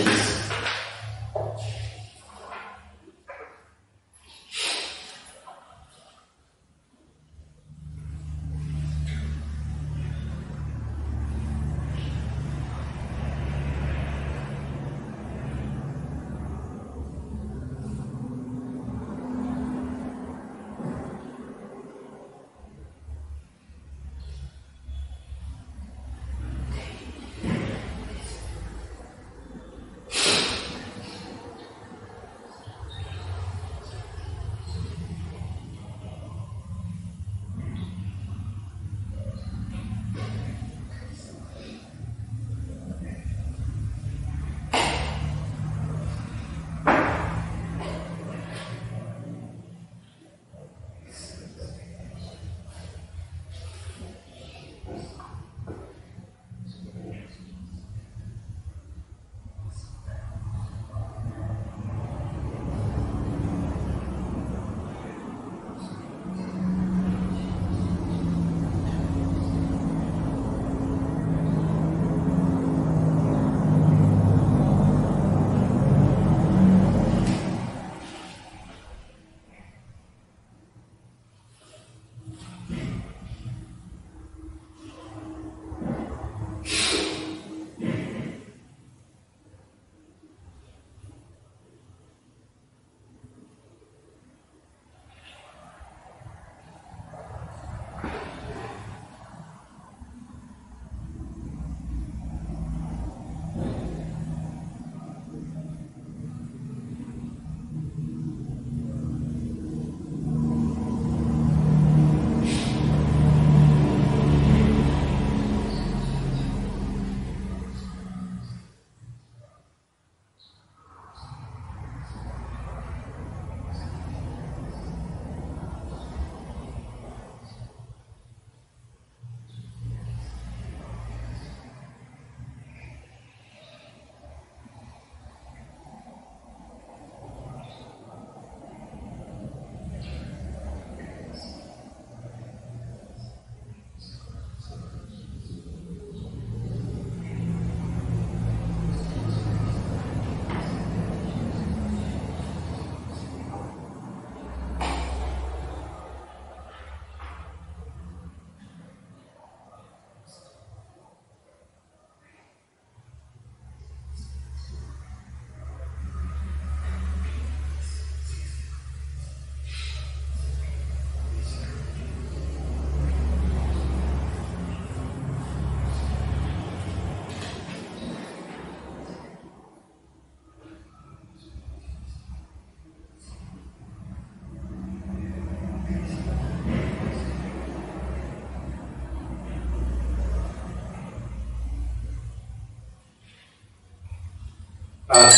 Amén.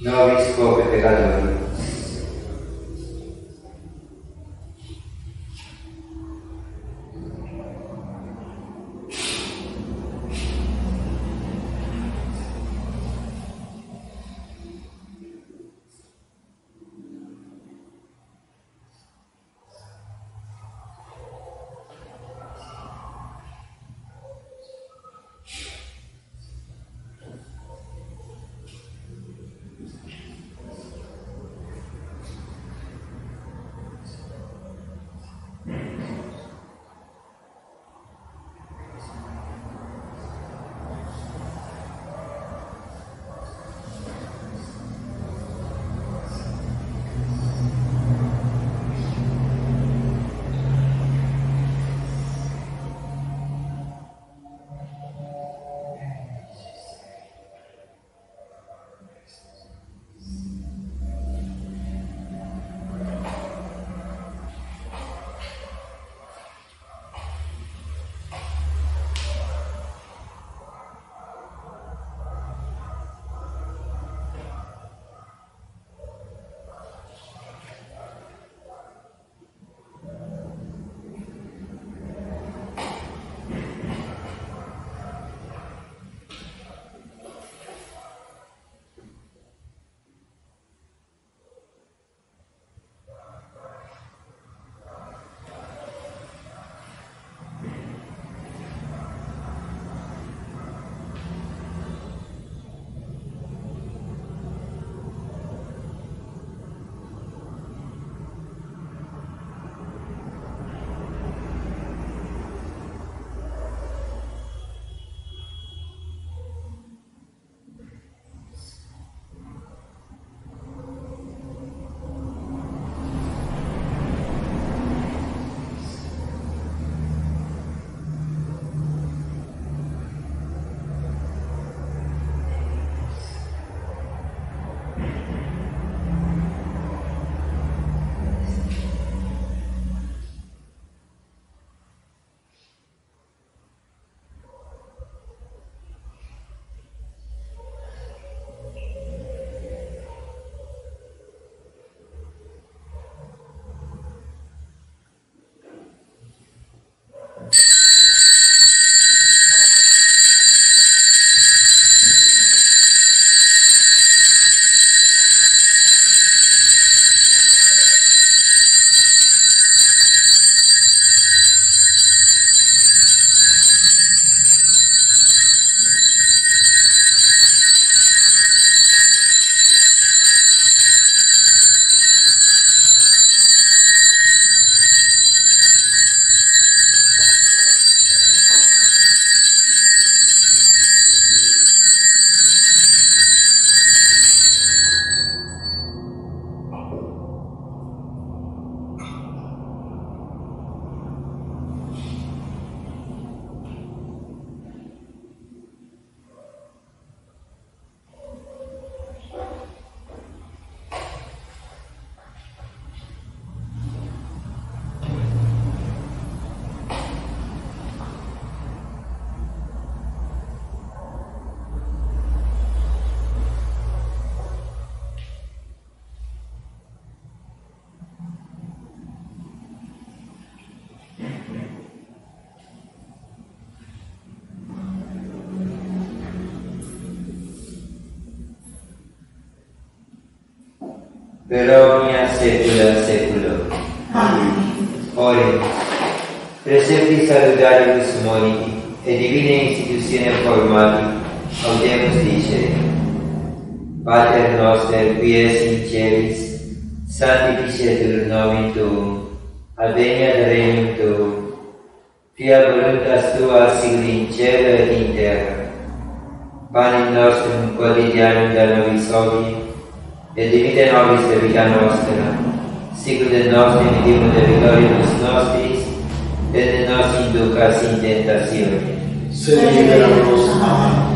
nobis pro peccatoribus. per omnia saecula saeculorum. Amen. Ore, precepti salutaribus moniti, e divine institutione formati, audemus dicere. Pater noster, qui es in celis, sanctificetur nomen tuum, adveniat regnum tuum, fiat voluntas tua sicut in cielo et in terra. Panem nostrum quotidianum da nobis hodie, et dimite nobis debita nostra, sicut et nos dimitimus debitoribus nostris, et ne nos inducas in tentatione, sed libera nos a malo.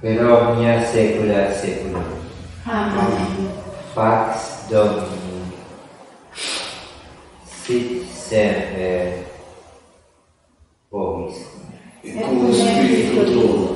per omnia saecula saeculorum. Amen. Pax Domini, sit semper vobiscum. Et cum spiritu tuo.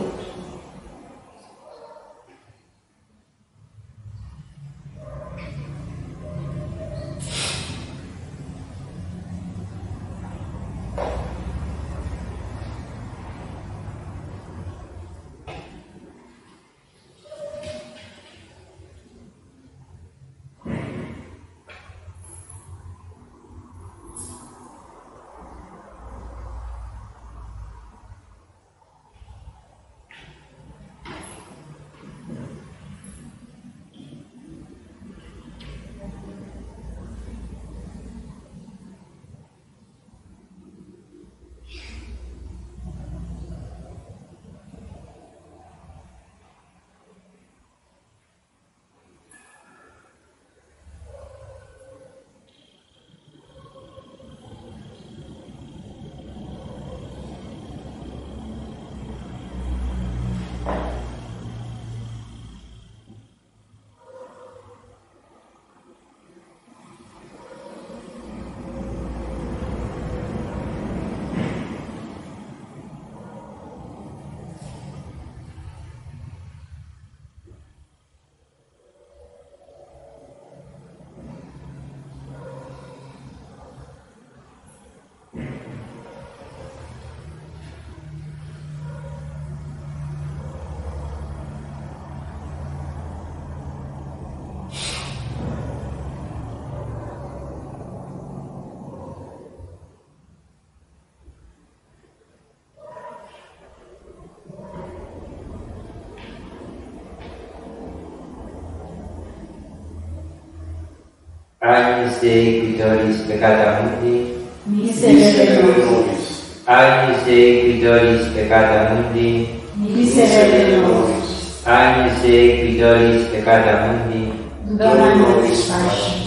Agnus Dei qui tollis peccata mundi, Miserere nobis. Agnus Dei qui tollis peccata mundi, Miserere nobis. Agnus Dei qui tollis peccata mundi, Dona nobis pace.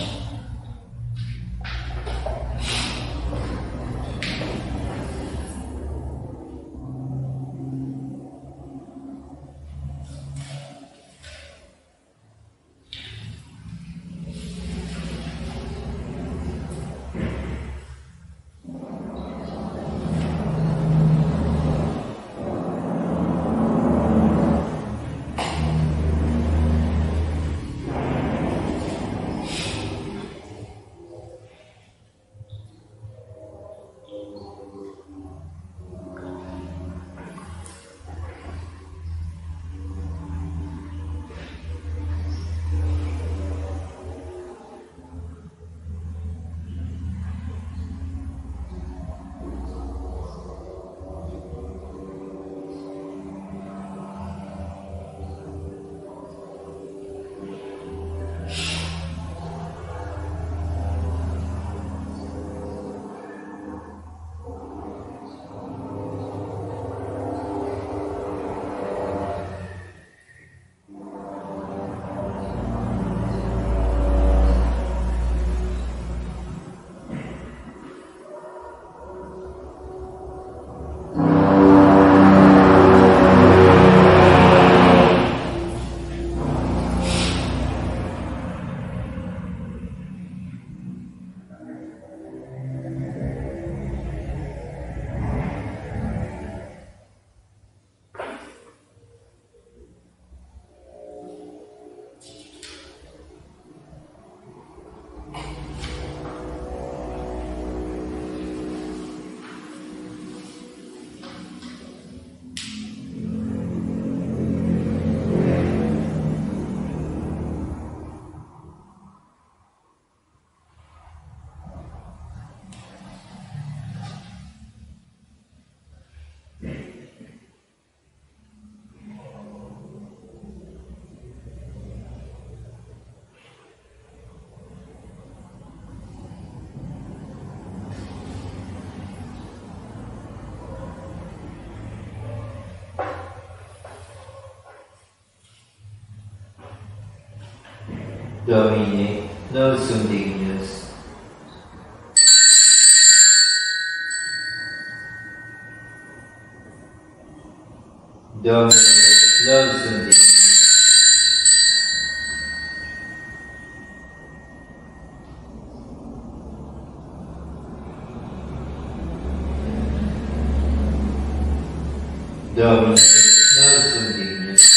Domine, non sum dignus. Domine, los indignos. Domine, nos indignes.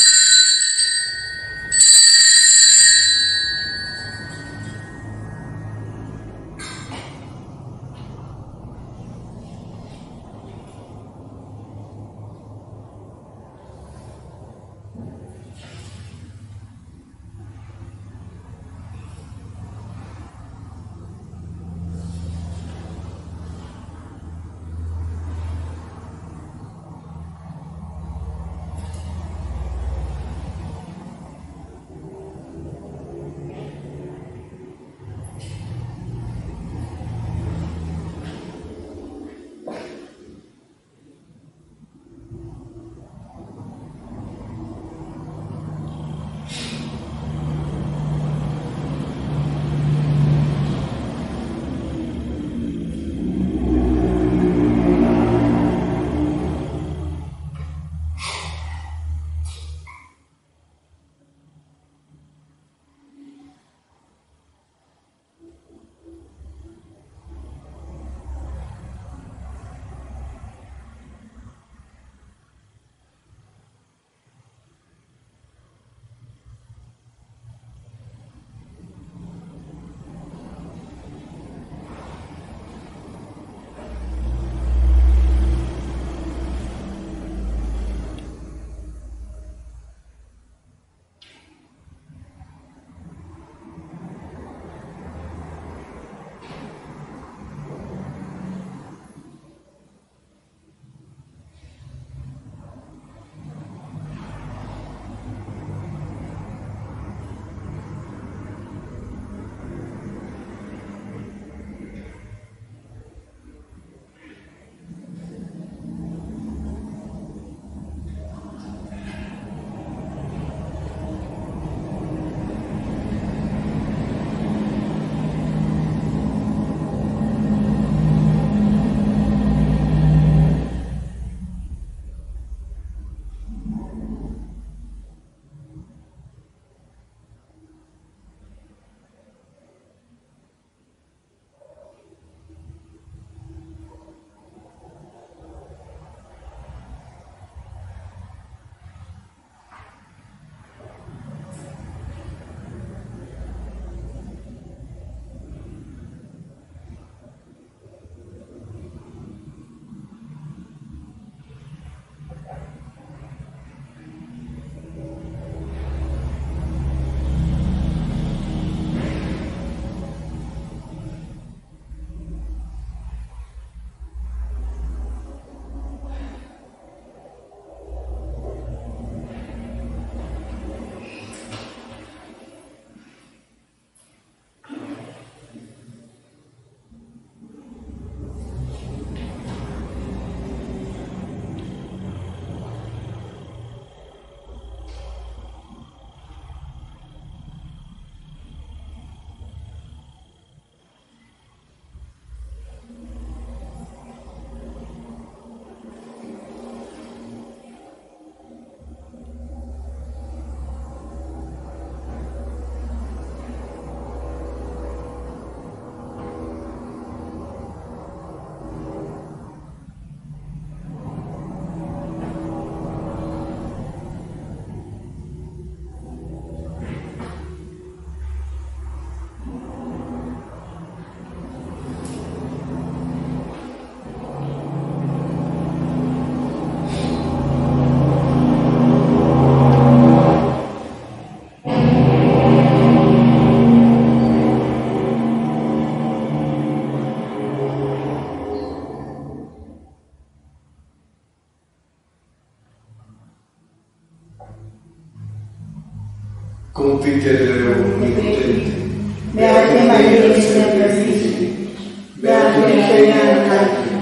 confiteremo omnipotente, Beate Maria, sempre Figli, Beate Michele Arcangelo,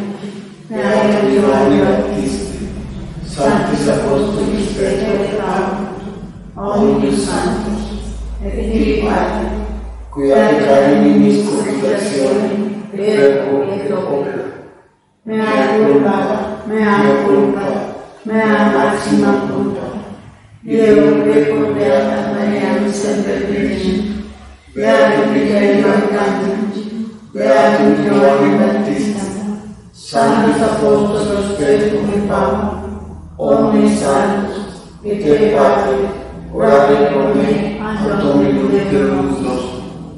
Beate Giovanni Battista, Sanctis Apostolis Petro et Paolo, omnibus santos, et Filii Patri, quia peccavinis confutazione, verbo et opera. mea culpa, mea maxima culpa. Io prego Beata Maria, sempre Vergine, Beato Michele Arcangelo, Beato Giovanni Battista, Santos Apóstolos Pedro y Pablo, omnes santos, et te Patri, orare pro me, ad Domino Deus nostrum.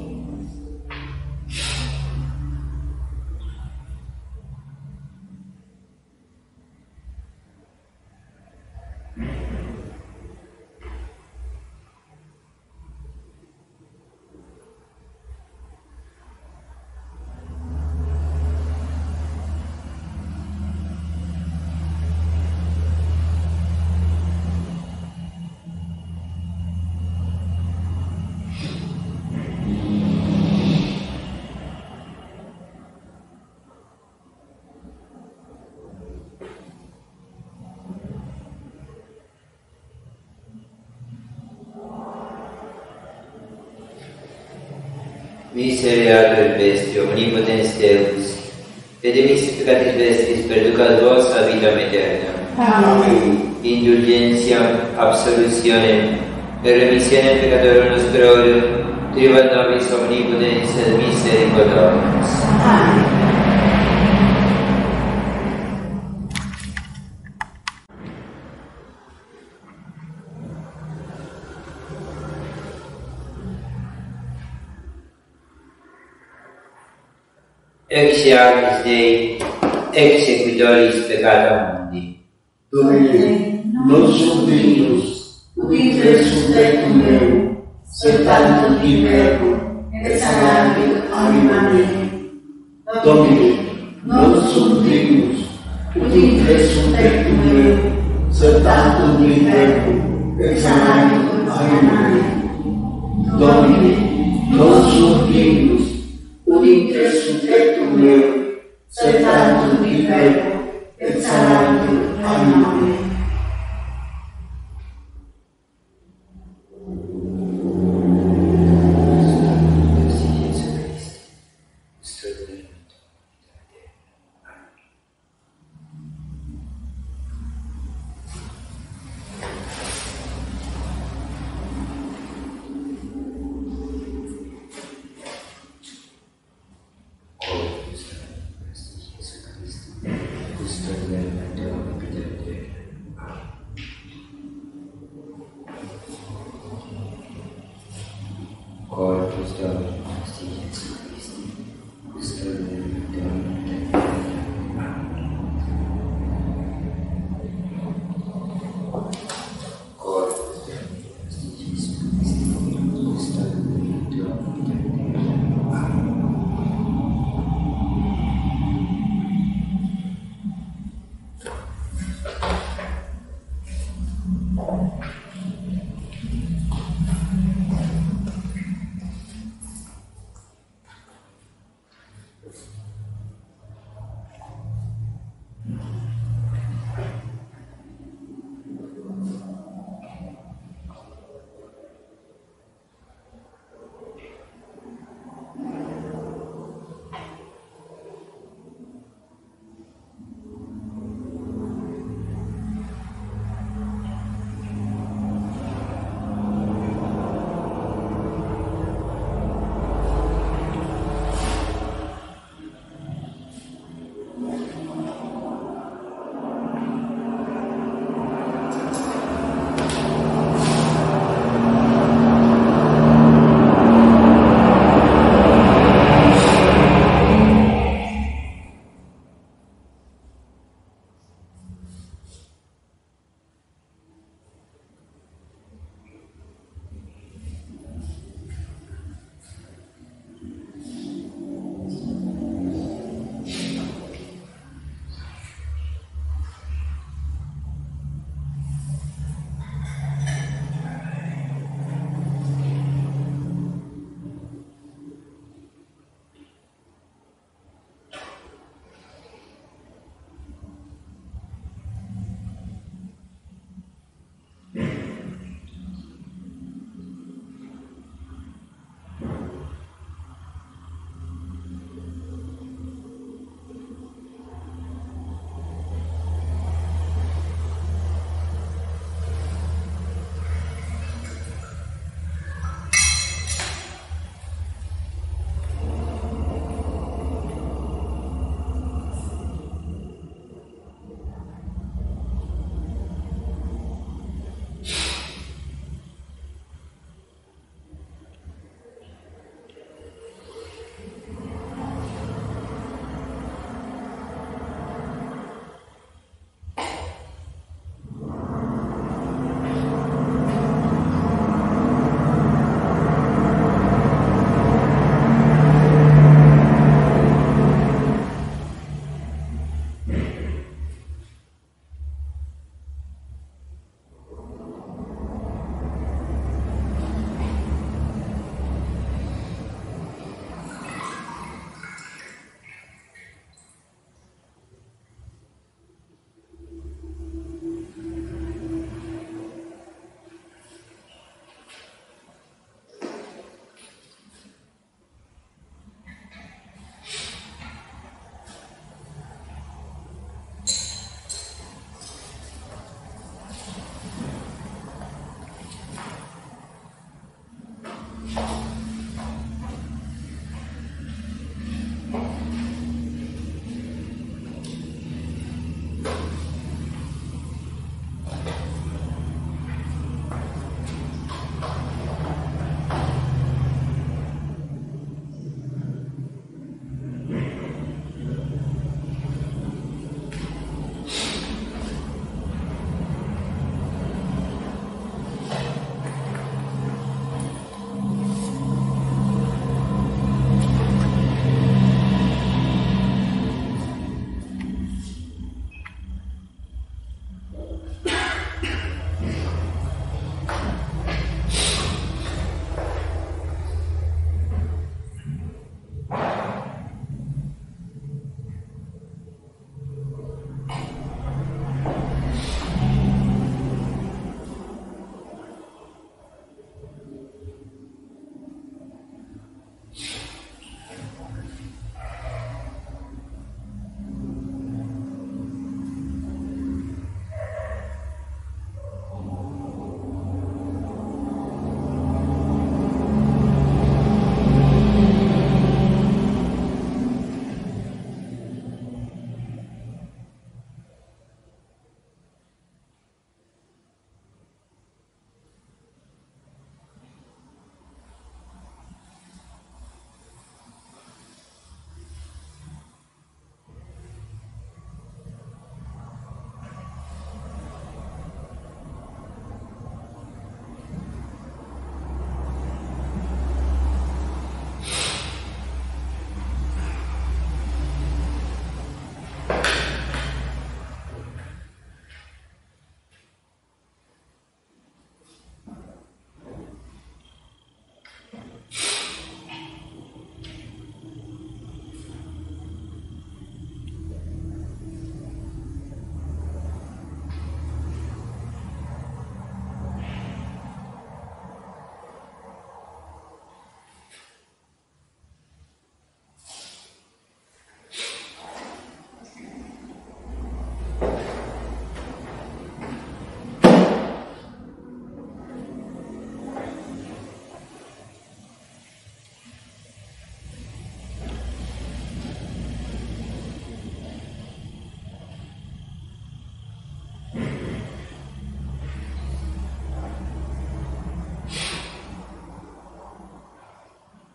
Misereatur Vestri, omnipotens Deus, et de mistificatis vestris perducat vos a vitam aeterna. Amen. Indulgentiam, absolutionem, et remissionem peccatorum nostrorum, tribat nobis omnipotens et misericordiamus. Amen. Exeatis Dei, executoris peccata mundi. Domine, non sum dignus, udite sum tectum meum, sed tantum in verbo, et sanabit anima mea. Domine, non sum dignus, udite sum tectum meum, sed tantum in verbo, et sanabit anima mea. Domine, non sum dignus, udite sum tectum meum, sed tantum in verbo, et sanabit anima mea.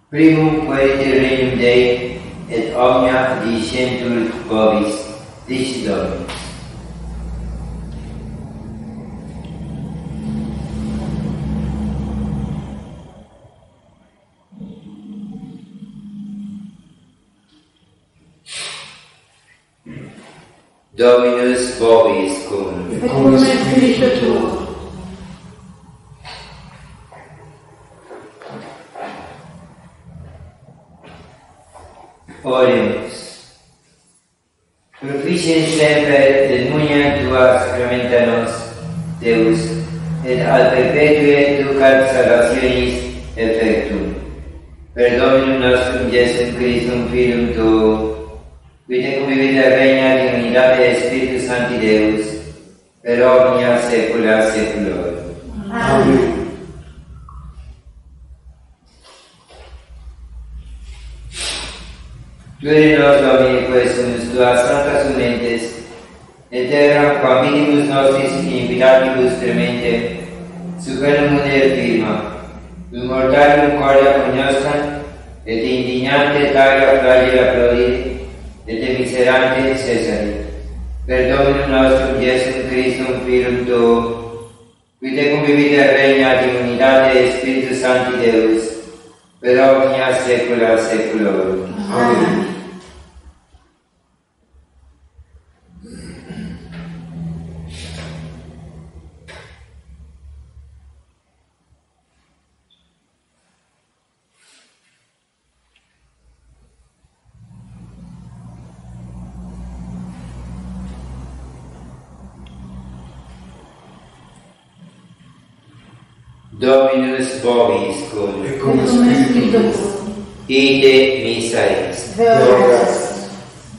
primum quaerite regnum Dei, et omnia dicientur vobis, dici Dominus. Dominus vobiscum. Et cum spiritu tuo. Oremus. Proficiens semper et munia tua sacramenta nos, Deus, et al perpetue ducat salvationis effectum. Per Dominum nostrum Iesum Christum Filium tuo, qui te convivit regnat in unitate Spiritus Sancti Deus, per omnia saecula saeculorum. Amen. Gloriae nos Domini quesumus tuas sanctas mentes, et terram quam minibus nostris invitatibus tremente, supernum munere firma, immortalium cordia cognoscant, et indignante talia flagella applaudire, et miserante cessari. Per Dominum nostrum Iesum Christum Filium tuo, qui te convivit regnat in unitate Spiritus Sancti Deus, per omnia saecula saeculorum. Amen. Dominus vobiscum. Et Cum cum spiritu spiritu tuo. Ide missa est. Gloria est.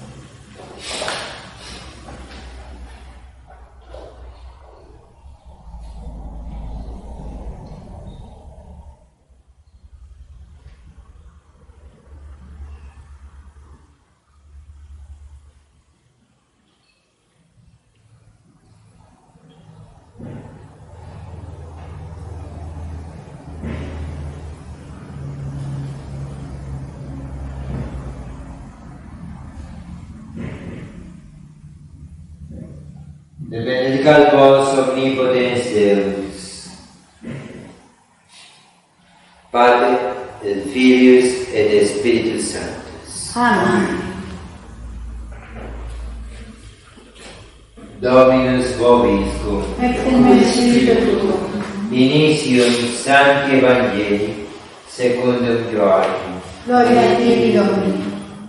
Benedicat vos omnipotens Deus, Pater, et Filius, et Spiritus Sanctus. Amen. Dominus vobiscum. Et cum spiritu tuo. Initium Sancti Evangelii, secundum Joachim. Gloria a Tibi, Domine.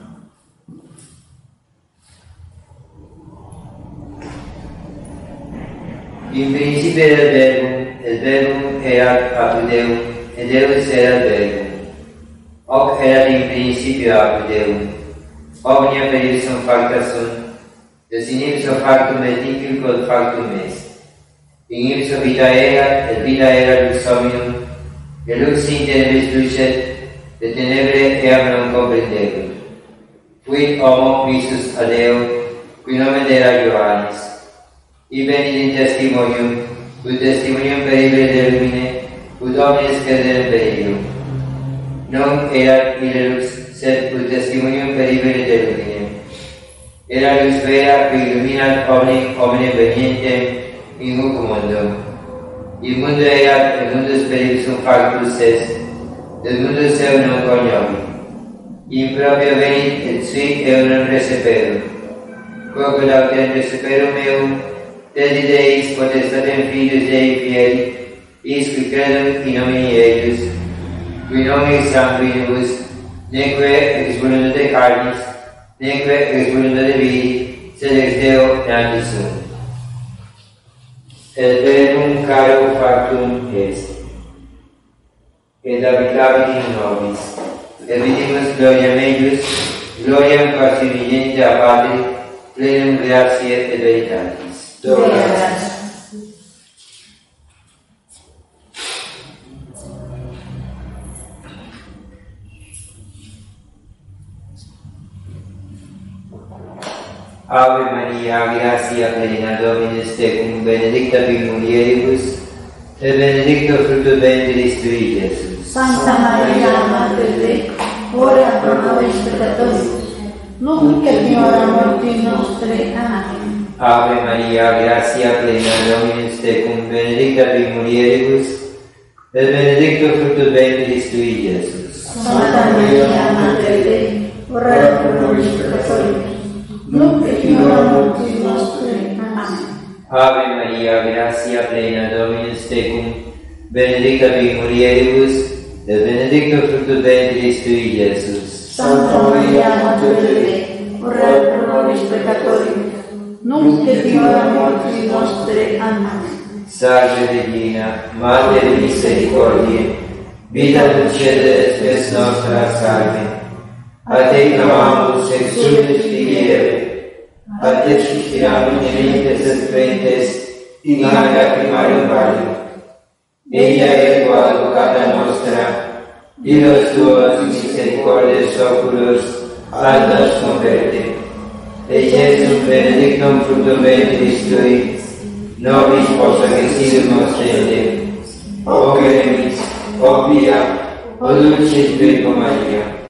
In principio era il Verbum erat apud Deum, et Deus erat Verbum. Hoc erat in principio apud Deum. Omnia per ipsum facta sunt, et in ipso factum et nihil quod factum est. In ipso vita erat, et vita erat lux hominum, et lux in tenebris lucet, et tenebrae eam non comprehendebunt. Fuit homo visus ad Deo, qui nomen era Ioannis. Ibenit in testimonium, ut testimonium peribere de lumine, ut omnes credere peribere. Non erat ille lux, sed ut testimonium peribere de lumine. Era lux vera, qui illuminat omnem hominem venientem in huc mundo. Il mundo erat, et mundus per ipsum factus est, et mundus eo non cognovi. In proprio venit, et sui eo non receperum. Quoque lautem receperum eum, Dedi Deis potestatem Filius Dei fieri, is qui credum in nomine eius, qui nomine sanguinibus, neque ex voluntate carnis, neque ex voluntate viri, sed ex Deo nati sunt. Et verbum caro factum est, et habitabit in nobis, et vidimus gloriam eius, gloriam quasi vidente a Patri, plenum gratiae et veritatis. Gloria. Ave Maria, gratia plena Dominus tecum, benedicta tu in mulieribus, e benedicto frutto del ventris tui, Gesù. Santa Maria, Madre Dei, ora pro nobis peccatoribus, nunc et in hora mortis nostre. Amen. Ave Maria, gratia plena, Dominus tecum, benedicta tui mulieribus, et benedictus fructus ventris tui, Iesus. Santa Maria, Madre Dei, ora pro nobis peccatoribus, nunc et in hora mortis nostre. Amen. Ave Maria, gratia plena, Dominus tecum, benedicta tui mulieribus, et benedictus fructus ventris tui, Iesus. Santa Maria, Madre Dei, ora pro nobis peccatoribus, nunc et in hora mortis nostre. Amen. Salve Regina, Mater misericordiae, vita dulcedo spes nostra salve. A te clamamus exsultus filiere, a te suspiramus gementes et flentes, in lacrimarium vallem. Ella ergo advocata nostra, Dios tuos misericordias oculos, ad nos converte. Et Jesum benedictum fructum ventris tui, nobis possa eximus tende. O clemis, o pia, o dulcis Virgo Maria.